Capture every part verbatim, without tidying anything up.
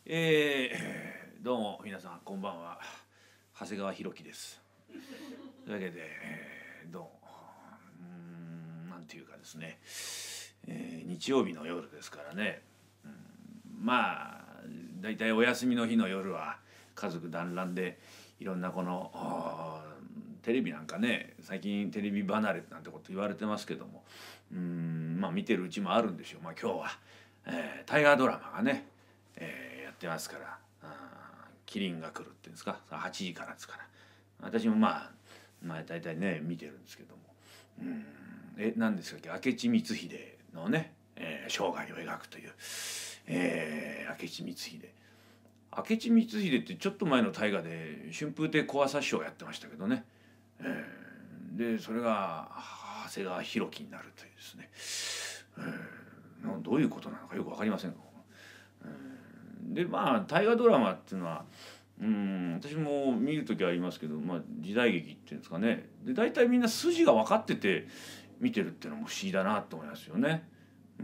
えー、どうも皆さんこんばんは、長谷川博己です。というわけで、えー、どうもうーんなんていうかですね、えー、日曜日の夜ですからね、うん、まあだいたいお休みの日の夜は家族団らんでいろんなこのテレビなんかね、最近テレビ離れなんてこと言われてますけども、うーんまあ見てるうちもあるんでしょう。まあ今日は、えー、大河ドラマがね、えー、やってますから、キリンが来るっていうんですか、はちじからですから、私もまあまあ大体ね見てるんですけども、うんえ何ですかっけ、明智光秀のね、えー、生涯を描くという、えー、明智光秀明智光秀ってちょっと前の大河で春風亭小朝師匠をやってましたけどね、えー、でそれが長谷川博己になるというですね、えー、どういうことなのかよく分かりません。でまあ大河ドラマっていうのは、うん私も見る時ありますけど、まあ、時代劇っていうんですかね、で大体みんな筋が分かってて見てるっていうのも不思議だなと思いますよね。うん、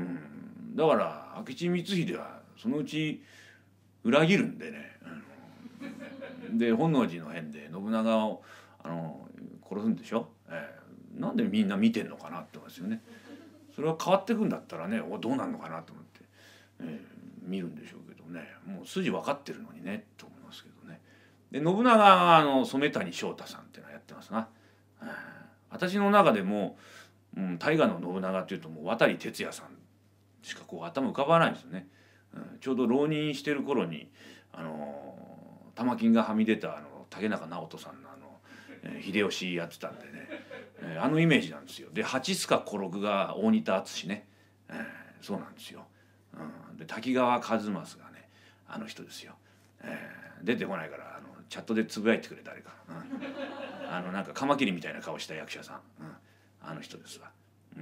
だから明智光秀はそのうち裏切るんでね、うん、で本能寺の変で信長をあの殺すんでしょ、えー、なんでみんな見てんのかなって思いますよね。それは変わってくんだったらね、おどうなんのかなと思って、えー、見るんでしょうけどね、もう筋分かってるのにねと思いますけどね。で信長はあの染谷将太さんっていうのはやってますな。えー、私の中でも、うん、大河の信長っていうともう渡哲也さんしかこう頭浮かばないんですよね。うん、ちょうど浪人してる頃にあの玉金がはみ出たあの竹中直人さんのあの、えー、秀吉やってたんでね、えー、あのイメージなんですよ。で八須賀小六が大仁田敦ね、えー、そうなんですよ。うん、で滝川一益がねあの人ですよ。えー、出てこないからあのチャットでつぶやいてくれ誰か、うん、あのなんかカマキリみたいな顔した役者さん、うん、あの人ですわ。うん、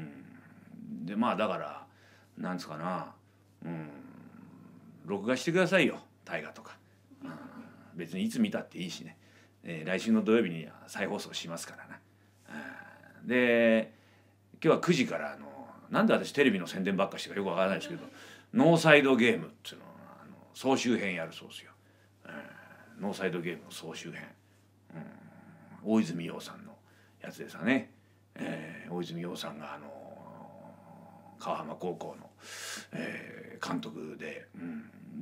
でまあだからなんですかな、うん、録画してくださいよ大河とか、うん、別にいつ見たっていいしね、えー、来週の土曜日に再放送しますからな、うん、で今日はくじからあのなんで私テレビの宣伝ばっかしてるかよくわからないですけど、ノーサイドゲームっていうのをあの総集編やるそうですよ、えー、ノーサイドゲームの総集編、うん、大泉洋さんのやつですわね、えー、大泉洋さんがあの川浜高校の、えー、監督で、うん、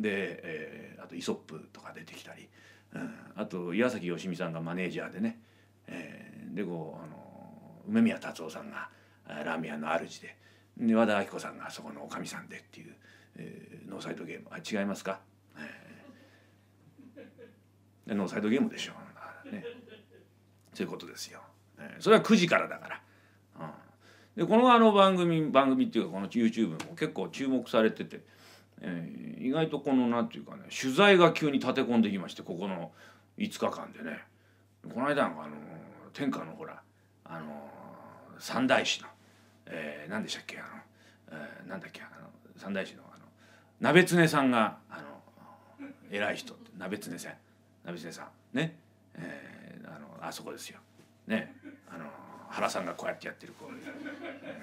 で、えー、あとイソップとか出てきたり、うん、あと岩崎良美さんがマネージャーでね、えー、でこうあの梅宮達夫さんがラーメン屋の主で、で和田アキ子さんがそこのおかみさんでっていう、えー、ノーサイドゲーム、あ違いますか、えー、ノーサイドゲームでしょう、ね、そういうことですよ、えー、それはくじからだから。でこのあの番組番組っていうかこの YouTube も結構注目されてて、えー、意外とこのなんていうかね取材が急に立て込んできまして、ここのいつかかんでね、この間なんかあの天下のほらあの三大師の、えー、何でしたっけあの、えー、なんだっけあの三大師のあの鍋常さんがあの偉い人って鍋常さん鍋常さんね、えー、あのあそこですよね、あの原さんがこうやってやってるこういう、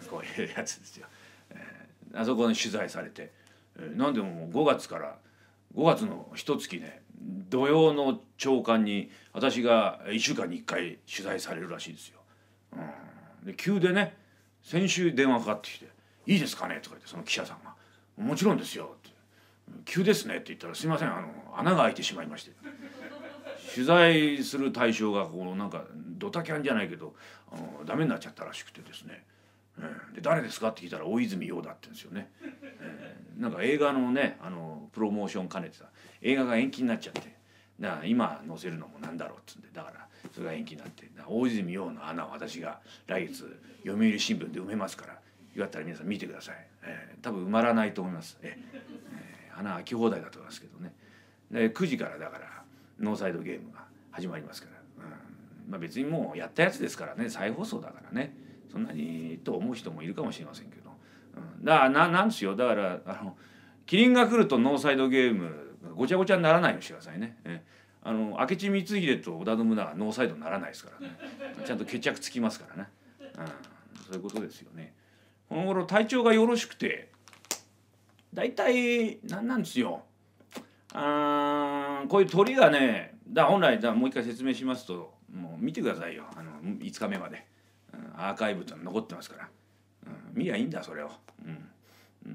こういうやつですよ、えー、あそこに取材されて、えー、なんでもごがつからごがつの一月ね土曜の朝刊に私がいっしゅうかんにいっかい取材されるらしいですよ。うん、で急でね先週電話かかってきて「いいですかね?」とか言ってその記者さんが「もちろんですよ」って「急ですね」って言ったら「すいませんあの穴が開いてしまいまして」取材する対象がこのなんかドタキャンじゃないけどあのダメになっちゃったらしくてですね、えー、で誰ですかって聞いたら大泉洋だって言うんですよね、えー、なんか映画のねあのプロモーション兼ねてた映画が延期になっちゃって、だから今載せるのもなんだろうっつうんで、だからそれが延期になって、大泉洋の穴を私が来月読売新聞で埋めますから、よかったら皆さん見てください、えー、多分埋まらないと思います、えー、えー、穴開き放題だと思いますけどね。でくじからだからノーサイドゲームが始まりますから、うん、まあ別にもうやったやつですからね、再放送だからねそんなにと思う人もいるかもしれませんけど、うん、だからななんですよ、だからあのキリンが来るとノーサイドゲームごちゃごちゃにならないようにしてくださいね。えあの明智光秀と織田信長はノーサイドにならないですからね、ちゃんと決着つきますからね、うん、そういうことですよね。この頃体調がよろしくてだいたい何なんですよ、 あーこういう鳥がねだ本来だもう一回説明しますともう見てくださいよあのいつかめまで、うん、アーカイブと残ってますから、うん、見りゃいいんだそれを。うんうん、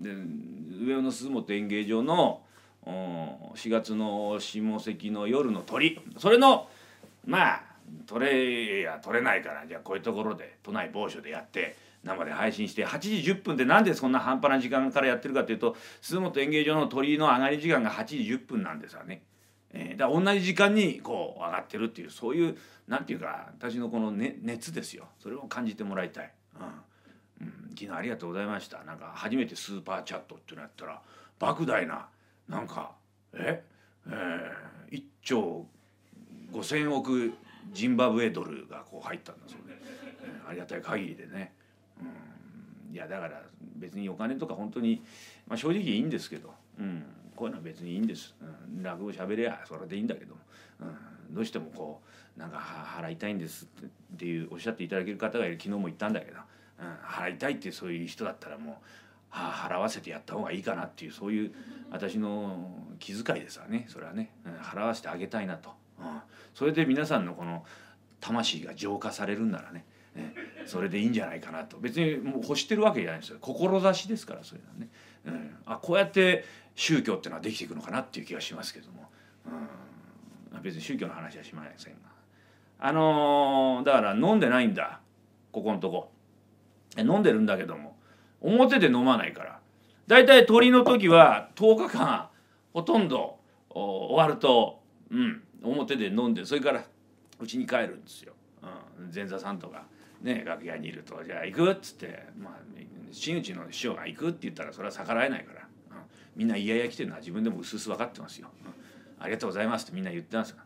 で上野の鈴本演芸場のしがつの下関の夜の鳥それのまあ取れや取れないからじゃあこういうところで都内某所でやって生で配信してはちじじゅっぷんでなんでそんな半端な時間からやってるかというと鈴本演芸場の鳥の上がり時間がはちじじゅっぷんなんですよね。えー、だから同じ時間にこう上がってるっていうそういうなんていうか私のこの、ね、熱ですよそれを感じてもらいたい。うんうん、昨日ありがとうございました。なんか初めてスーパーチャットっていうのやったら莫大ななんかええー、いっちょうごせんおくジンバブエドルがこう入ったんだそうで、えー、ありがたい限りでね。うん、いやだから別にお金とか本当に、まあ、正直いいんですけど、うん、こういうのは別にいいんです。うん、落語しゃべれやそれでいいんだけど、うん、どうしてもこうなんか払いたいんですっていうおっしゃっていただける方がいる昨日も言ったんだけど、うん、払いたいっていうそういう人だったらもうは払わせてやった方がいいかなっていうそういう私の気遣いですわねそれはね、うん、払わせてあげたいなと、うん、それで皆さんのこの魂が浄化されるんならね、ねそれでいいんじゃないかなと。別にもう欲してるわけじゃないですよ志ですからそういうのはね、うん、あこうやって宗教っていうのはできていくのかなっていう気がしますけども、うん、別に宗教の話はしませんがあのー、だから飲んでないんだここのとこ飲んでるんだけども表で飲まないからだいたい鳥の時はとおかかんほとんど終わると、うん、表で飲んでそれからうちに帰るんですよ。うん、前座さんとかね楽屋にいると「じゃあ行く?」っつって、まあ、真打ちの師匠が「行く?」って言ったらそれは逆らえないから、うん、みんな嫌々来てるのは自分でも薄々分かってますよ。うん、ありがとうございますってみんな言ってますから、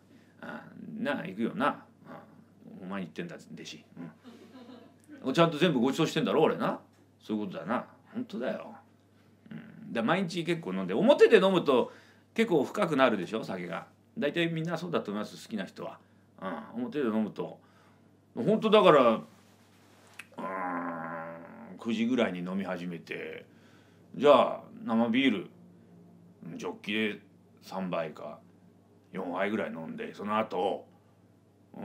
うん、なあ行くよな、うん、お前に言ってんだ弟子、うん、ちゃんと全部ご馳走してんだろ俺なそういうことだな本当だよ。うん、だ毎日結構飲んで表で飲むと結構深くなるでしょ酒が。大体みんなそうだと思います好きな人は。うん、表で飲むと本当だからうんくじぐらいに飲み始めてじゃあ生ビールジョッキでさんばいかよんはいぐらい飲んでその後、うん、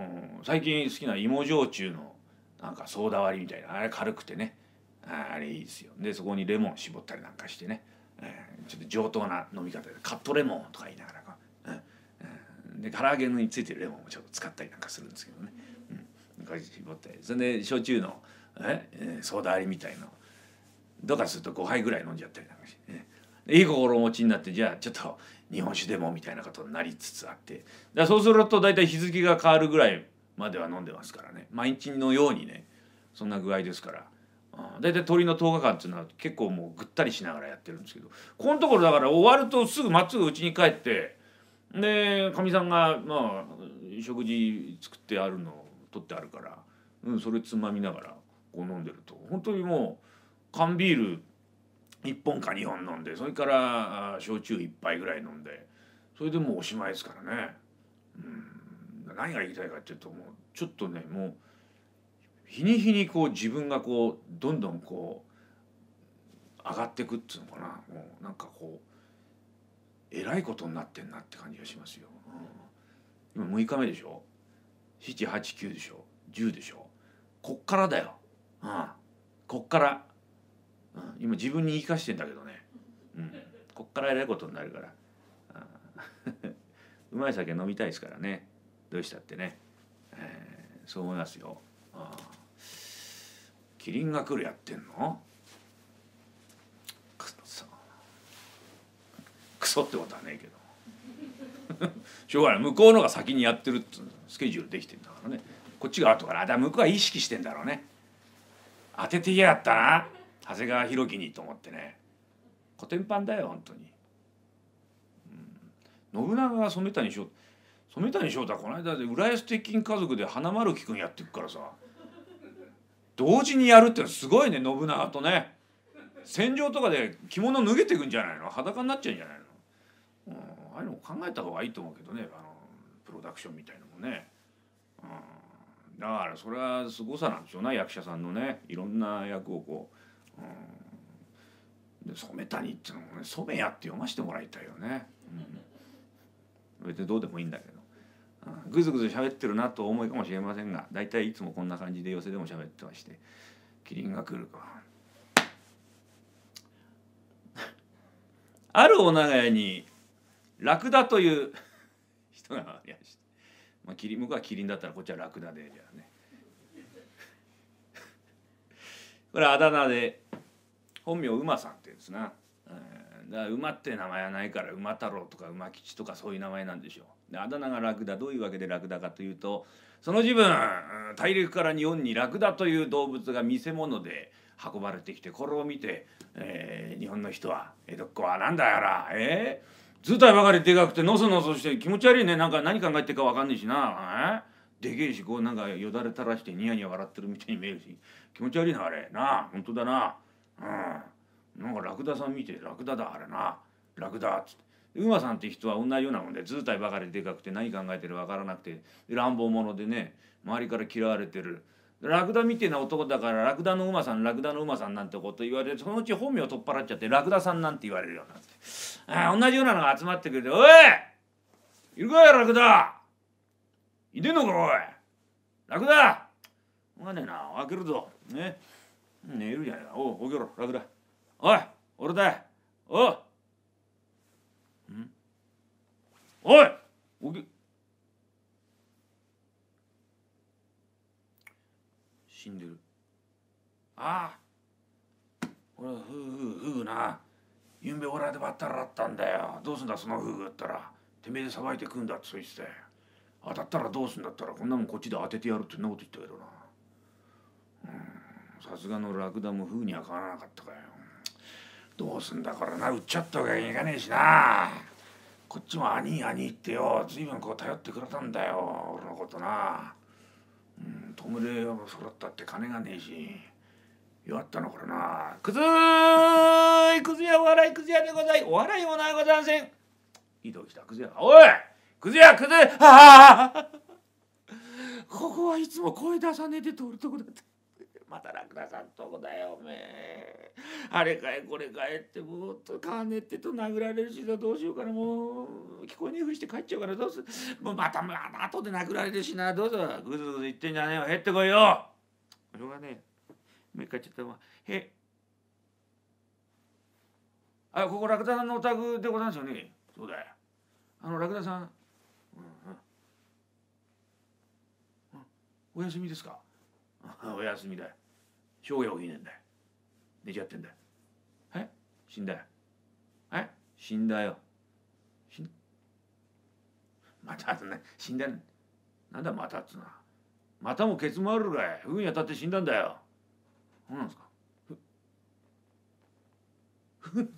最近好きな芋焼酎のなんかソーダ割りみたいなあれ軽くてねあれいいですよ。でそこにレモン絞ったりなんかしてね、えー、ちょっと上等な飲み方でカットレモンとか言いながらこう、うんで唐揚げについてるレモンをちょっと使ったりなんかするんですけどね、うん、これ絞ってそれで焼酎のえソーダ割りみたいのどうかするとごはいぐらい飲んじゃったりなんかして、ね、いい心持ちになってじゃあちょっと日本酒でもみたいなことになりつつあってだそうすると大体日付が変わるぐらいまでは飲んでますからね毎日のようにねそんな具合ですから。大体鳥のとおかかんっていうのは結構もうぐったりしながらやってるんですけどこのところだから終わるとすぐまっすぐ家に帰ってでかみさんがまあ食事作ってあるのを取ってあるから、うん、それつまみながらこう飲んでると本当にもう缶ビールいっぽんかにほん飲んでそれから焼酎いっぱいぐらい飲んでそれでもうおしまいですからね。うん、何が言いたいかっていうともうちょっとねもう日に日にこう自分がこうどんどんこう上がっていくっていうのかなもうなんかこうえらいことになってんなって感じがしますよ。うん、今むいかめでしょななはちきゅうでしょじゅうでしょこっからだよ。うん、こっから、うん、今自分に言い聞かしてんだけどね、うん、こっからえらいことになるから、うん、うまい酒飲みたいですからねどうしたってね、えー、そう思いますよ。あキリンが来るやってんのくそクソってことはねえけどしょうがない向こうのが先にやってるってスケジュールできてんだからねこっちが後からだから向こうは意識してんだろうね。当ててやがったな長谷川博己にと思ってねコテンパンだよ本当に、うん、信長が染谷翔染谷翔太はこの間で浦安鉄筋家族で花丸樹君やってるからさ同時にやるってのはすごいね信長とね戦場とかで着物脱げてくんじゃないの裸になっちゃうんじゃないの、うん、ああいうのも考えた方がいいと思うけどねあのプロダクションみたいのもね、うん、だからそれはすごさなんでしょうね役者さんのねいろんな役をこう、うん、で染谷っていうのもね染谷って読ませてもらいたいよね、 うん、別にどうでもいいんだけど、うん、ぐずぐず喋ってるなとお思いかもしれませんが、だいたいいつもこんな感じで寄席でも喋ってまして、キリンが来るかあるお長屋にラクダという人がいらして、まあ、キリン向こうはキリンだったらこっちはラクダで、じゃあねこれあだ名で、本名馬さんって言うんですな。だから馬って名前はないから馬太郎とか馬吉とかそういう名前なんでしょう。であだ名がラクダ、どういうわけでラクダかというと、その自分大陸から日本にラクダという動物が見せ物で運ばれてきて、これを見て、えー、日本の人は江戸っ子はなんだやら、えー、図体ばかりでかくてのそのそして気持ち悪いね、なんか何考えてるか分かんないしな、えー、でけえし、こうなんかよだれ垂らしてニヤニヤ笑ってるみたいに見えるし気持ち悪いなあれなあ、本当だな、うん、なんかラクダさん見てラクダだあれな、ラクダっつって。馬さんって人は同じようなもんで、図体ばかりでかくて何考えてるか分からなくて乱暴者でね、周りから嫌われてるラクダみてえな男だから、ラクダの馬さんラクダの馬さんなんてこと言われて、そのうち本名を取っ払っちゃってラクダさんなんて言われるようになって、あ同じようなのが集まってくれて、おいいるかいラクダ、いてんのかおいラクダ、お前ねえな、開けるぞね、ねえいるじゃねえか、おう起きろラクダ、おい俺だ、おうおい起き、死んでる。ああ俺はフグフグな、ゆんべオラでばったらあったんだよ、どうすんだそのフグったら、てめえでさばいて食うんだってそう言って、当たったらどうすんだったら、こんなもんこっちで当ててやるってそんなこと言ったけどな、うん、さすがのラクダもフグにはかなわなかったかよ。どうすんだからな、売っちゃったわけにいかねえしな、こっちも兄兄ってよ、随分こう頼ってくれたんだよ俺のことな、うん、弔いをそろったって金がねえし、弱ったのこれな、くずーいくず屋お笑いくず屋でござい、お笑いもないござんせん、いいときたくず屋、おいくず屋くず、ああここはいつも声出さねえで通るとこだって、またラクダさんとこだよおめえ、あれかいこれかいってもっとかねってと殴られるしさ、どうしようかな、もう聞こえねえふりして帰っちゃうからどうする、もうまた後で殴られるしな、どうぞぐずぐず言ってんじゃねえよ、減ってこいよ、しょうがねえ、目かっちゃったわ、へあ、ここラクダさんのお宅でございますよね、そうだよ、あのラクダさん、うんうん、お休みですか、お休みだよ、正夜起きねえんだよ、寝ちゃってんだよ、え死んだよ、え死んだよ、死んまたね死んだよ、なんだまたっつうな、またもケツもあるかい、フグに当たって死んだんだよ、そうなんですか、ふふ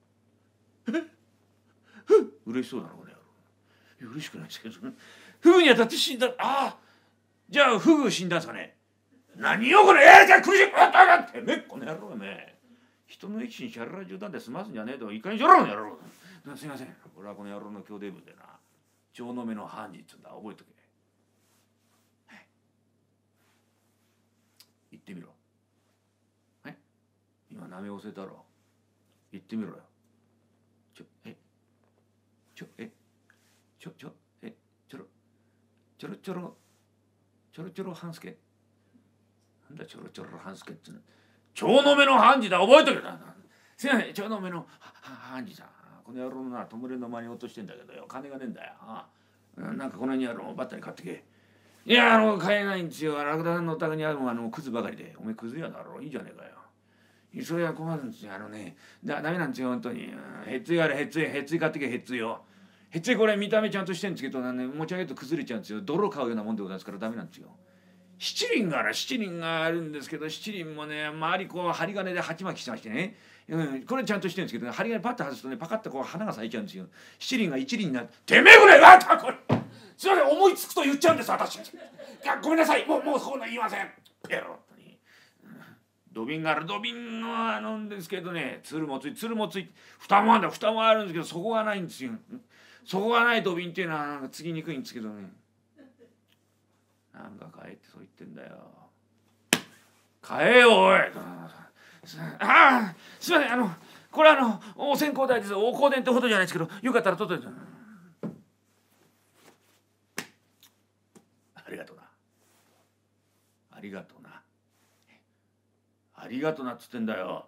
ふ嬉しそうだなこれ、嬉しくないですけど、フグに当たって死んだ、ああじゃあフグ死んだんですかね、何よこれ、えー、じゃあ苦しいあったあってね、この野郎がね、人の益心しゃらら冗談で済ますんじゃねえと、いかにしろこの野郎、すいません、俺はこの野郎の兄弟分でな、蝶の目の判事っつうんだ、覚えとけ、はい、言ってみろ、はい、今なめおせたろ、言ってみろよ、ちょえちょえちょちょえちょろちょろちょろちょろちょろ半助、なんだちょろちょろ半助っての、蝶の目の判事だ、覚えとけな、すいません蝶の目の判事さん、この野郎のな弔いの間に落としてんだけどよ、金がねえんだよ、ああなんかこの辺にあるのバッタリ買ってけ、いやあの買えないんですよ、ラクダさんのお宅にあるのはあのクズばかりで、おめえクズ屋だろ、いいじゃねえかよ、それは困るんですよ、あのねだダメなんですよ本当に、へっついあれへっついへっつい買ってけ、へっついよ、へっついこれ見た目ちゃんとしてるんですけど、ね、持ち上げると崩れちゃうんですよ、泥を買うようなもんでございますからダメなんですよ、七輪がある七輪があるんですけど、七輪もね周りこう針金で鉢巻きしてましてね、うん、これちゃんとしてるんですけど、ね、針金パッと外すとねパカッとこう花が咲いちゃうんですよ、七輪が一輪になって、てめえこれあったこれすいません思いつくと言っちゃうんです私、ごめんなさい、もうもうそういうの言いません、ペロッとに、土瓶がある、土瓶のあるんですけどね、つるもついつるもつい蓋もあるんだ、蓋もあるんですけど、そこがないんですよ、そこがない土瓶っていうのはなんか継ぎにくいんですけどね、なんか買えってそう言ってんだよ。買えよおい。ああすいません、あのこれあのお線香代です。お香典ってほどじゃないですけど、よかったら取っといて。ありがとうな。ありがとうな。ありがとうなっつってんだよ。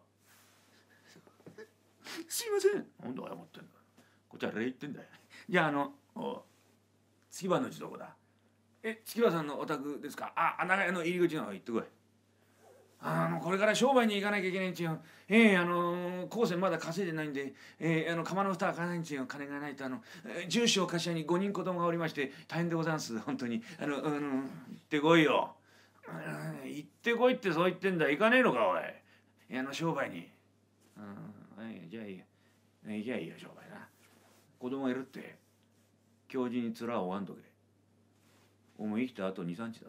すいません。なんで謝ってんだ。こっちは礼言ってんだよ。じゃああのお月葉のうちどこだ。え、月葉さんのお宅ですか。あ、長屋の入り口の方行ってこい。あのこれから商売に行かなきゃいけないんちよ。ええー、あの高専まだ稼いでないんで、えー、あの釜の蓋開かないんちよ。金がないとあの、えー、住所頭にごにん子供がおりまして大変でござんす。本当にあの、あの行ってこいよ。行ってこいってそう言ってんだ。行かねえのかおい。あの商売に。うん、はい、じゃあいいよ。行きゃいいよ商売な。子供いるって教授に面をおわんとけ。お前生きたあと二三日だぞ。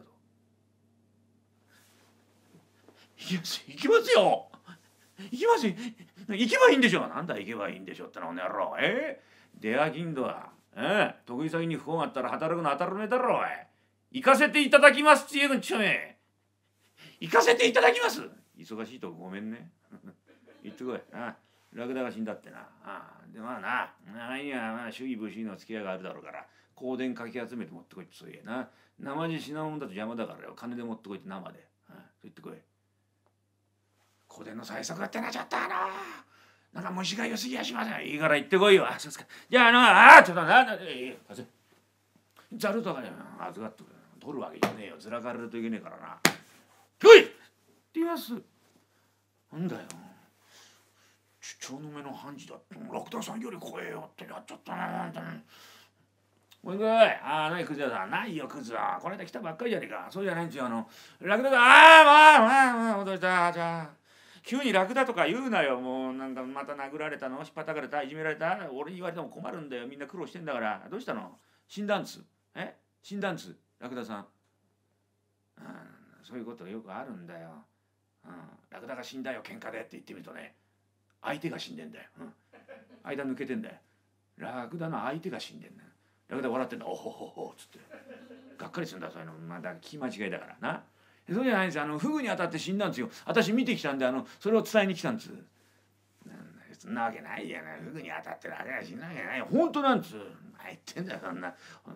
行きます行きますよ行きますよ行けばいいんでしょ。なんだ行けばいいんでしょってのこの野郎。えー、出商人は、えー、得意先に不幸があったら働くの当たり前だろおい。行かせていただきますって言うんちょめ。行かせていただきます。忙しいとこごめんね行ってこい。ああ、ラクダが死んだってな。ああ、でまあな、長いにはまあ主義武士の付き合いがあるだろうから香典かき集めて持ってこいってそう言えな。生地品物だと邪魔だからよ。金で持ってこいって生で。ああ、そう言ってこい。香典の催促ってなっちゃったあのなんか虫が良すぎやしません。いいから行ってこいよ。あ、そうですか。じゃああのああちょっとななざるとかね預かって取るわけじゃねえよ。ずらかれるといけねえからな。来いって言います。なんだよ。ちょの目の判事だってラクダさんより怖えよってやっちゃったな本当に。おいくい。ああ、何クズだ。ないよクズは。この間来たばっかりじゃねえか。そうじゃないんですよ。あのラクダだ。ああまあまあまあ戻したじゃあ。急にラクダとか言うなよ。もうなんかまた殴られたの、引っ張たかれた、いじめられた。俺に言われても困るんだよ。みんな苦労してんだから。どうしたの。死んだんつ。え死んだんつラクダさん。うん、そういうことよくあるんだよ。うん、ラクダが死んだよ喧嘩でって言ってみるとね、相手が死んでんだよ。うん、間抜けてんだよ。ラクダの相手が死んでんだよ。ラクダ笑ってんだ。おほほほっつってがっかりするんだ。そういうのまだ聞き間違いだからな。そうじゃないんですよ。あのフグに当たって死んだんですよ。私見てきたんで、あのそれを伝えに来たんです。そんなわけないじゃない。フグに当たってるわけは死んだわけないよ。本当なんです。何言ってんだよそんな。本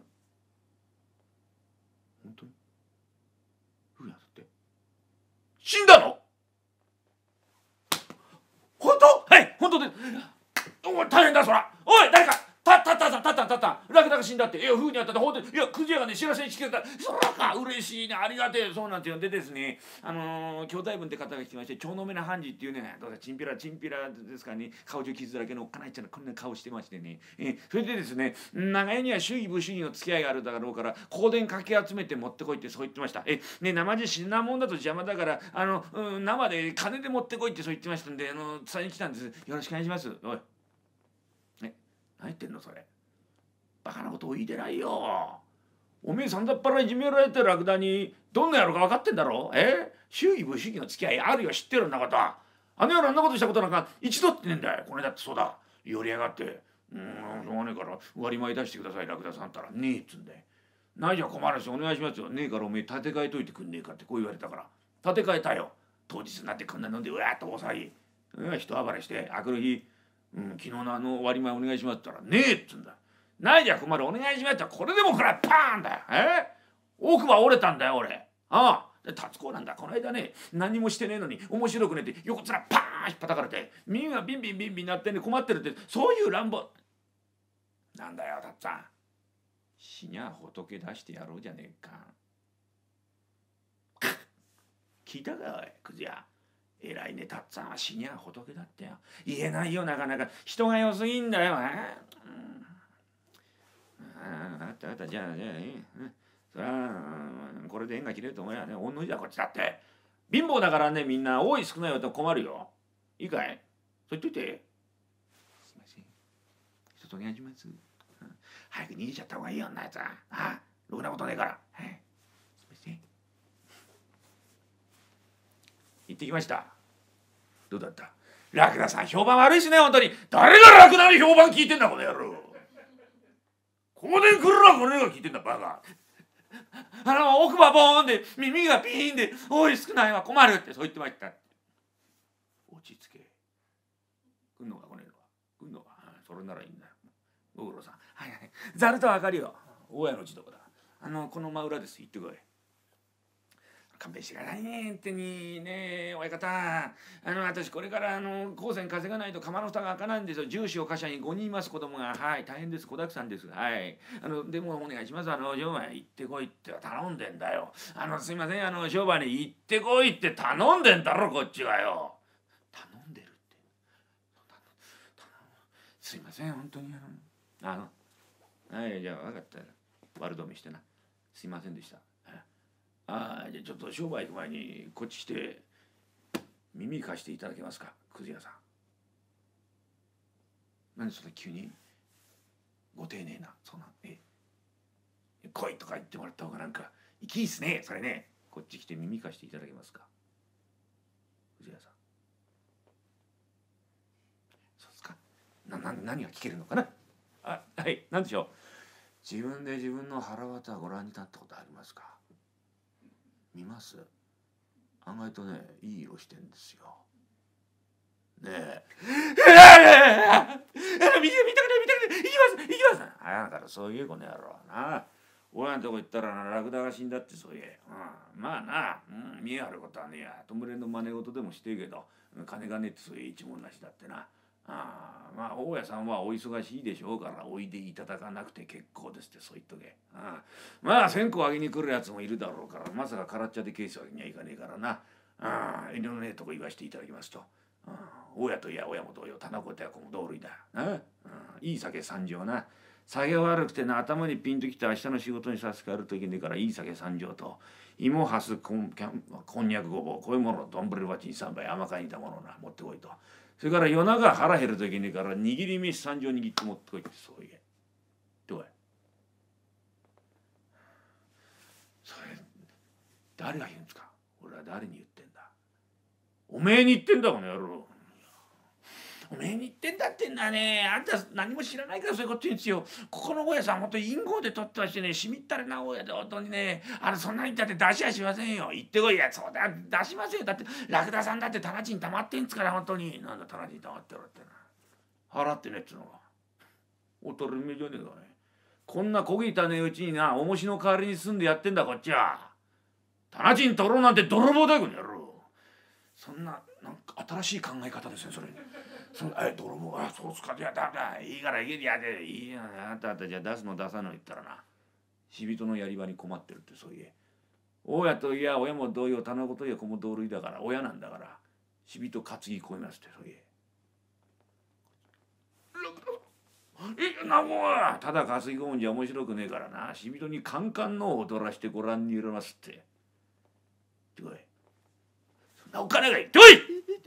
当にフグに当たって死んだの。本当。はい本当です。おい大変だそら。おい誰かたったったったったったったラクダが死んだって。いやフグにあったって本当に。いやクジラがね知らせに来てた。そらか嬉しいねありがてえ。そうなんて呼んでですね、あのー、兄弟分って方が来てまして、蝶の目の判事っていうね、どうせチンピラチンピラですからね、顔中傷だらけのおっかないっちゃうこんな顔してましてね、えそれでですね、長屋には主義武主義の付き合いがあるだろうから香典かき集めて持ってこいってそう言ってました。えね生地死んだもんだと邪魔だからあの、うん、生で金で持ってこいってそう言ってましたんで、あの伝えに来たんです。よろしくお願いします。おいえ何言ってんのそれ。バカなことを言いてないよ。おめえさんだっぱらいじめられてるラクダにどんなやろか分かってんだろ。え主義武主義の付き合いあるよ知ってるんだこと。あの野郎あんなことしたことなんか一度ってねえんだよ。これだってそうだ寄りやがって、うんしょうがねえから割り前出してくださいラクダさんったらねえっつんで、ないじゃ困るしお願いしますよ。ねえからおめえ立て替えといてくんねえかってこう言われたから立て替えたよ。当日になってこんな飲んでうわーっと大騒ぎ、うん、人暴れしてあくる日、うん、昨日のあの割り前お願いしますって言ったらねえっつんだ。ないじゃ困るお願いしますってこれでもこれパーンだよ。え奥歯折れたんだよ俺。ああで達子なんだこの間ね何もしてねえのに面白くねって横面パーン引っ叩かれて耳がビンビンビンビンなってんで困ってるって、そういう乱暴なんだよたっつぁん。死にゃ仏出してやろうじゃねえか。聞いたかおいクズや。えらいねたっつぁんは死にゃ仏だってよ。言えないよなかなか人が良すぎんだよ。え、うんああ、あったあった、じゃあ、じゃあ、いい。そりゃ、これで縁が切れると思えばね、おんの字だ、こっちだって。貧乏だからね、みんな、多い少ないよと困るよ。いいかいそう言っといて。すいません。一つお願いします。早く逃げちゃった方がいいよ、んなやつは。ああ、ろくなことねえから。はい。すいません。行ってきました。どうだった。ラクダさん、評判悪いしね、本当に。誰がラクダの評判聞いてんだ、この野郎。ここで来るなこれが聞いてんだバカ。あの奥歯ボーンで耳がピーンで多い少ないは困るってそう言ってました。落ち着け。 来んのか来ねえのか。来んのか。それならいいんだよ。ご苦労さん。はいはい。ざるとは明かりよ。大家のうちどこだ。あのこの真裏です。行ってこい。勘弁してくださいね。ってにね親方。あの私これからあの高専稼がないと釜の蓋が開かないんですよ。重視を貨車にごにんいます子供が。はい大変です。子だくさんです。はい。あのでもお願いします。あの商売行ってこいって頼んでんだよ。あのすいません。あの商売に行ってこいって頼んでんだろこっちはよ。頼んでるって。すいません本当にあのあのはいじゃあ分かったよ。悪どめしてな。すいませんでした。ああじゃあちょっと商売行く前にこっち来て耳貸していただけますかくず屋さん。なんでそんな急にご丁寧なそんなえ来いとか言ってもらった方がなんかいいっすねそれね。こっち来て耳貸していただけますかくず屋さん。そうですか。なな何が聞けるのかな。あはい何でしょう。自分で自分の腹渡ご覧になったことありますか。見ます。案外とねいい色してんですよ。ねえ。見て見たくない見たくない行きます行きます。あやだからそういう子の野郎な。親のとこ行ったらなラクダが死んだってそう言え。うん、まあな、うん、見え張ることはねえや。弔いの真似事でもしてえけど金がねえってそういう一文なしだってな。ああまあ大家さんはお忙しいでしょうからおいでいただかなくて結構ですってそう言っとけ。ああまあ線香あげに来るやつもいるだろうからまさか空っちゃでケースわけにはいかねえからな。ああ遠慮のねえとこ言わしていただきますと。ああ親といや親も同様棚子とや子も同類だな。ああいい酒三錠な。酒悪くてな頭にピンときて明日の仕事にさせてやるといけねえからいい酒三錠と芋はすこんこんにゃくごぼうこういうものを丼鉢にさんばい甘かにたものをな持ってこいと。それから夜中腹減るといけねえから握り飯三錠握って持ってこいってそう言え。どうやそれ誰が言うんですか。俺は誰に言ってんだ。おめえに言ってんだこの野郎。おめえに言ってんだってんだね。あんた何も知らないからそういうこと言うんですよ。ここの大家さんほんと陰謀で取ってましてねしみったれな大家で本当にねあのそんなにだって出しはしませんよ。行ってこいやそうだ出しませんよ。だってラクダさんだって棚地に溜まってんすから本当に。なんだ棚地に溜まってろってな。払ってねっつうのがおとるめじゃねえかね。こんな小汚ねえうちにな重しの代わりに住んでやってんだこっちは。棚地に取ろうなんて泥棒だよこの野郎。そんななんか新しい考え方ですねそれ。そえ泥棒あそうっすか。いやだだいいから家でやでいいやあんたあんたじゃ出すの出さない言ったらな死人のやり場に困ってるってそう言え。大家といや親も同様棚子といや子も同類だから親なんだから死人担ぎ込みますってそう言え。えなもうただ担ぎ込むんじゃ面白くねえからな死人にカンカンのを踊らしてご覧に入れますって。ってこい。そんなお金がいってこい。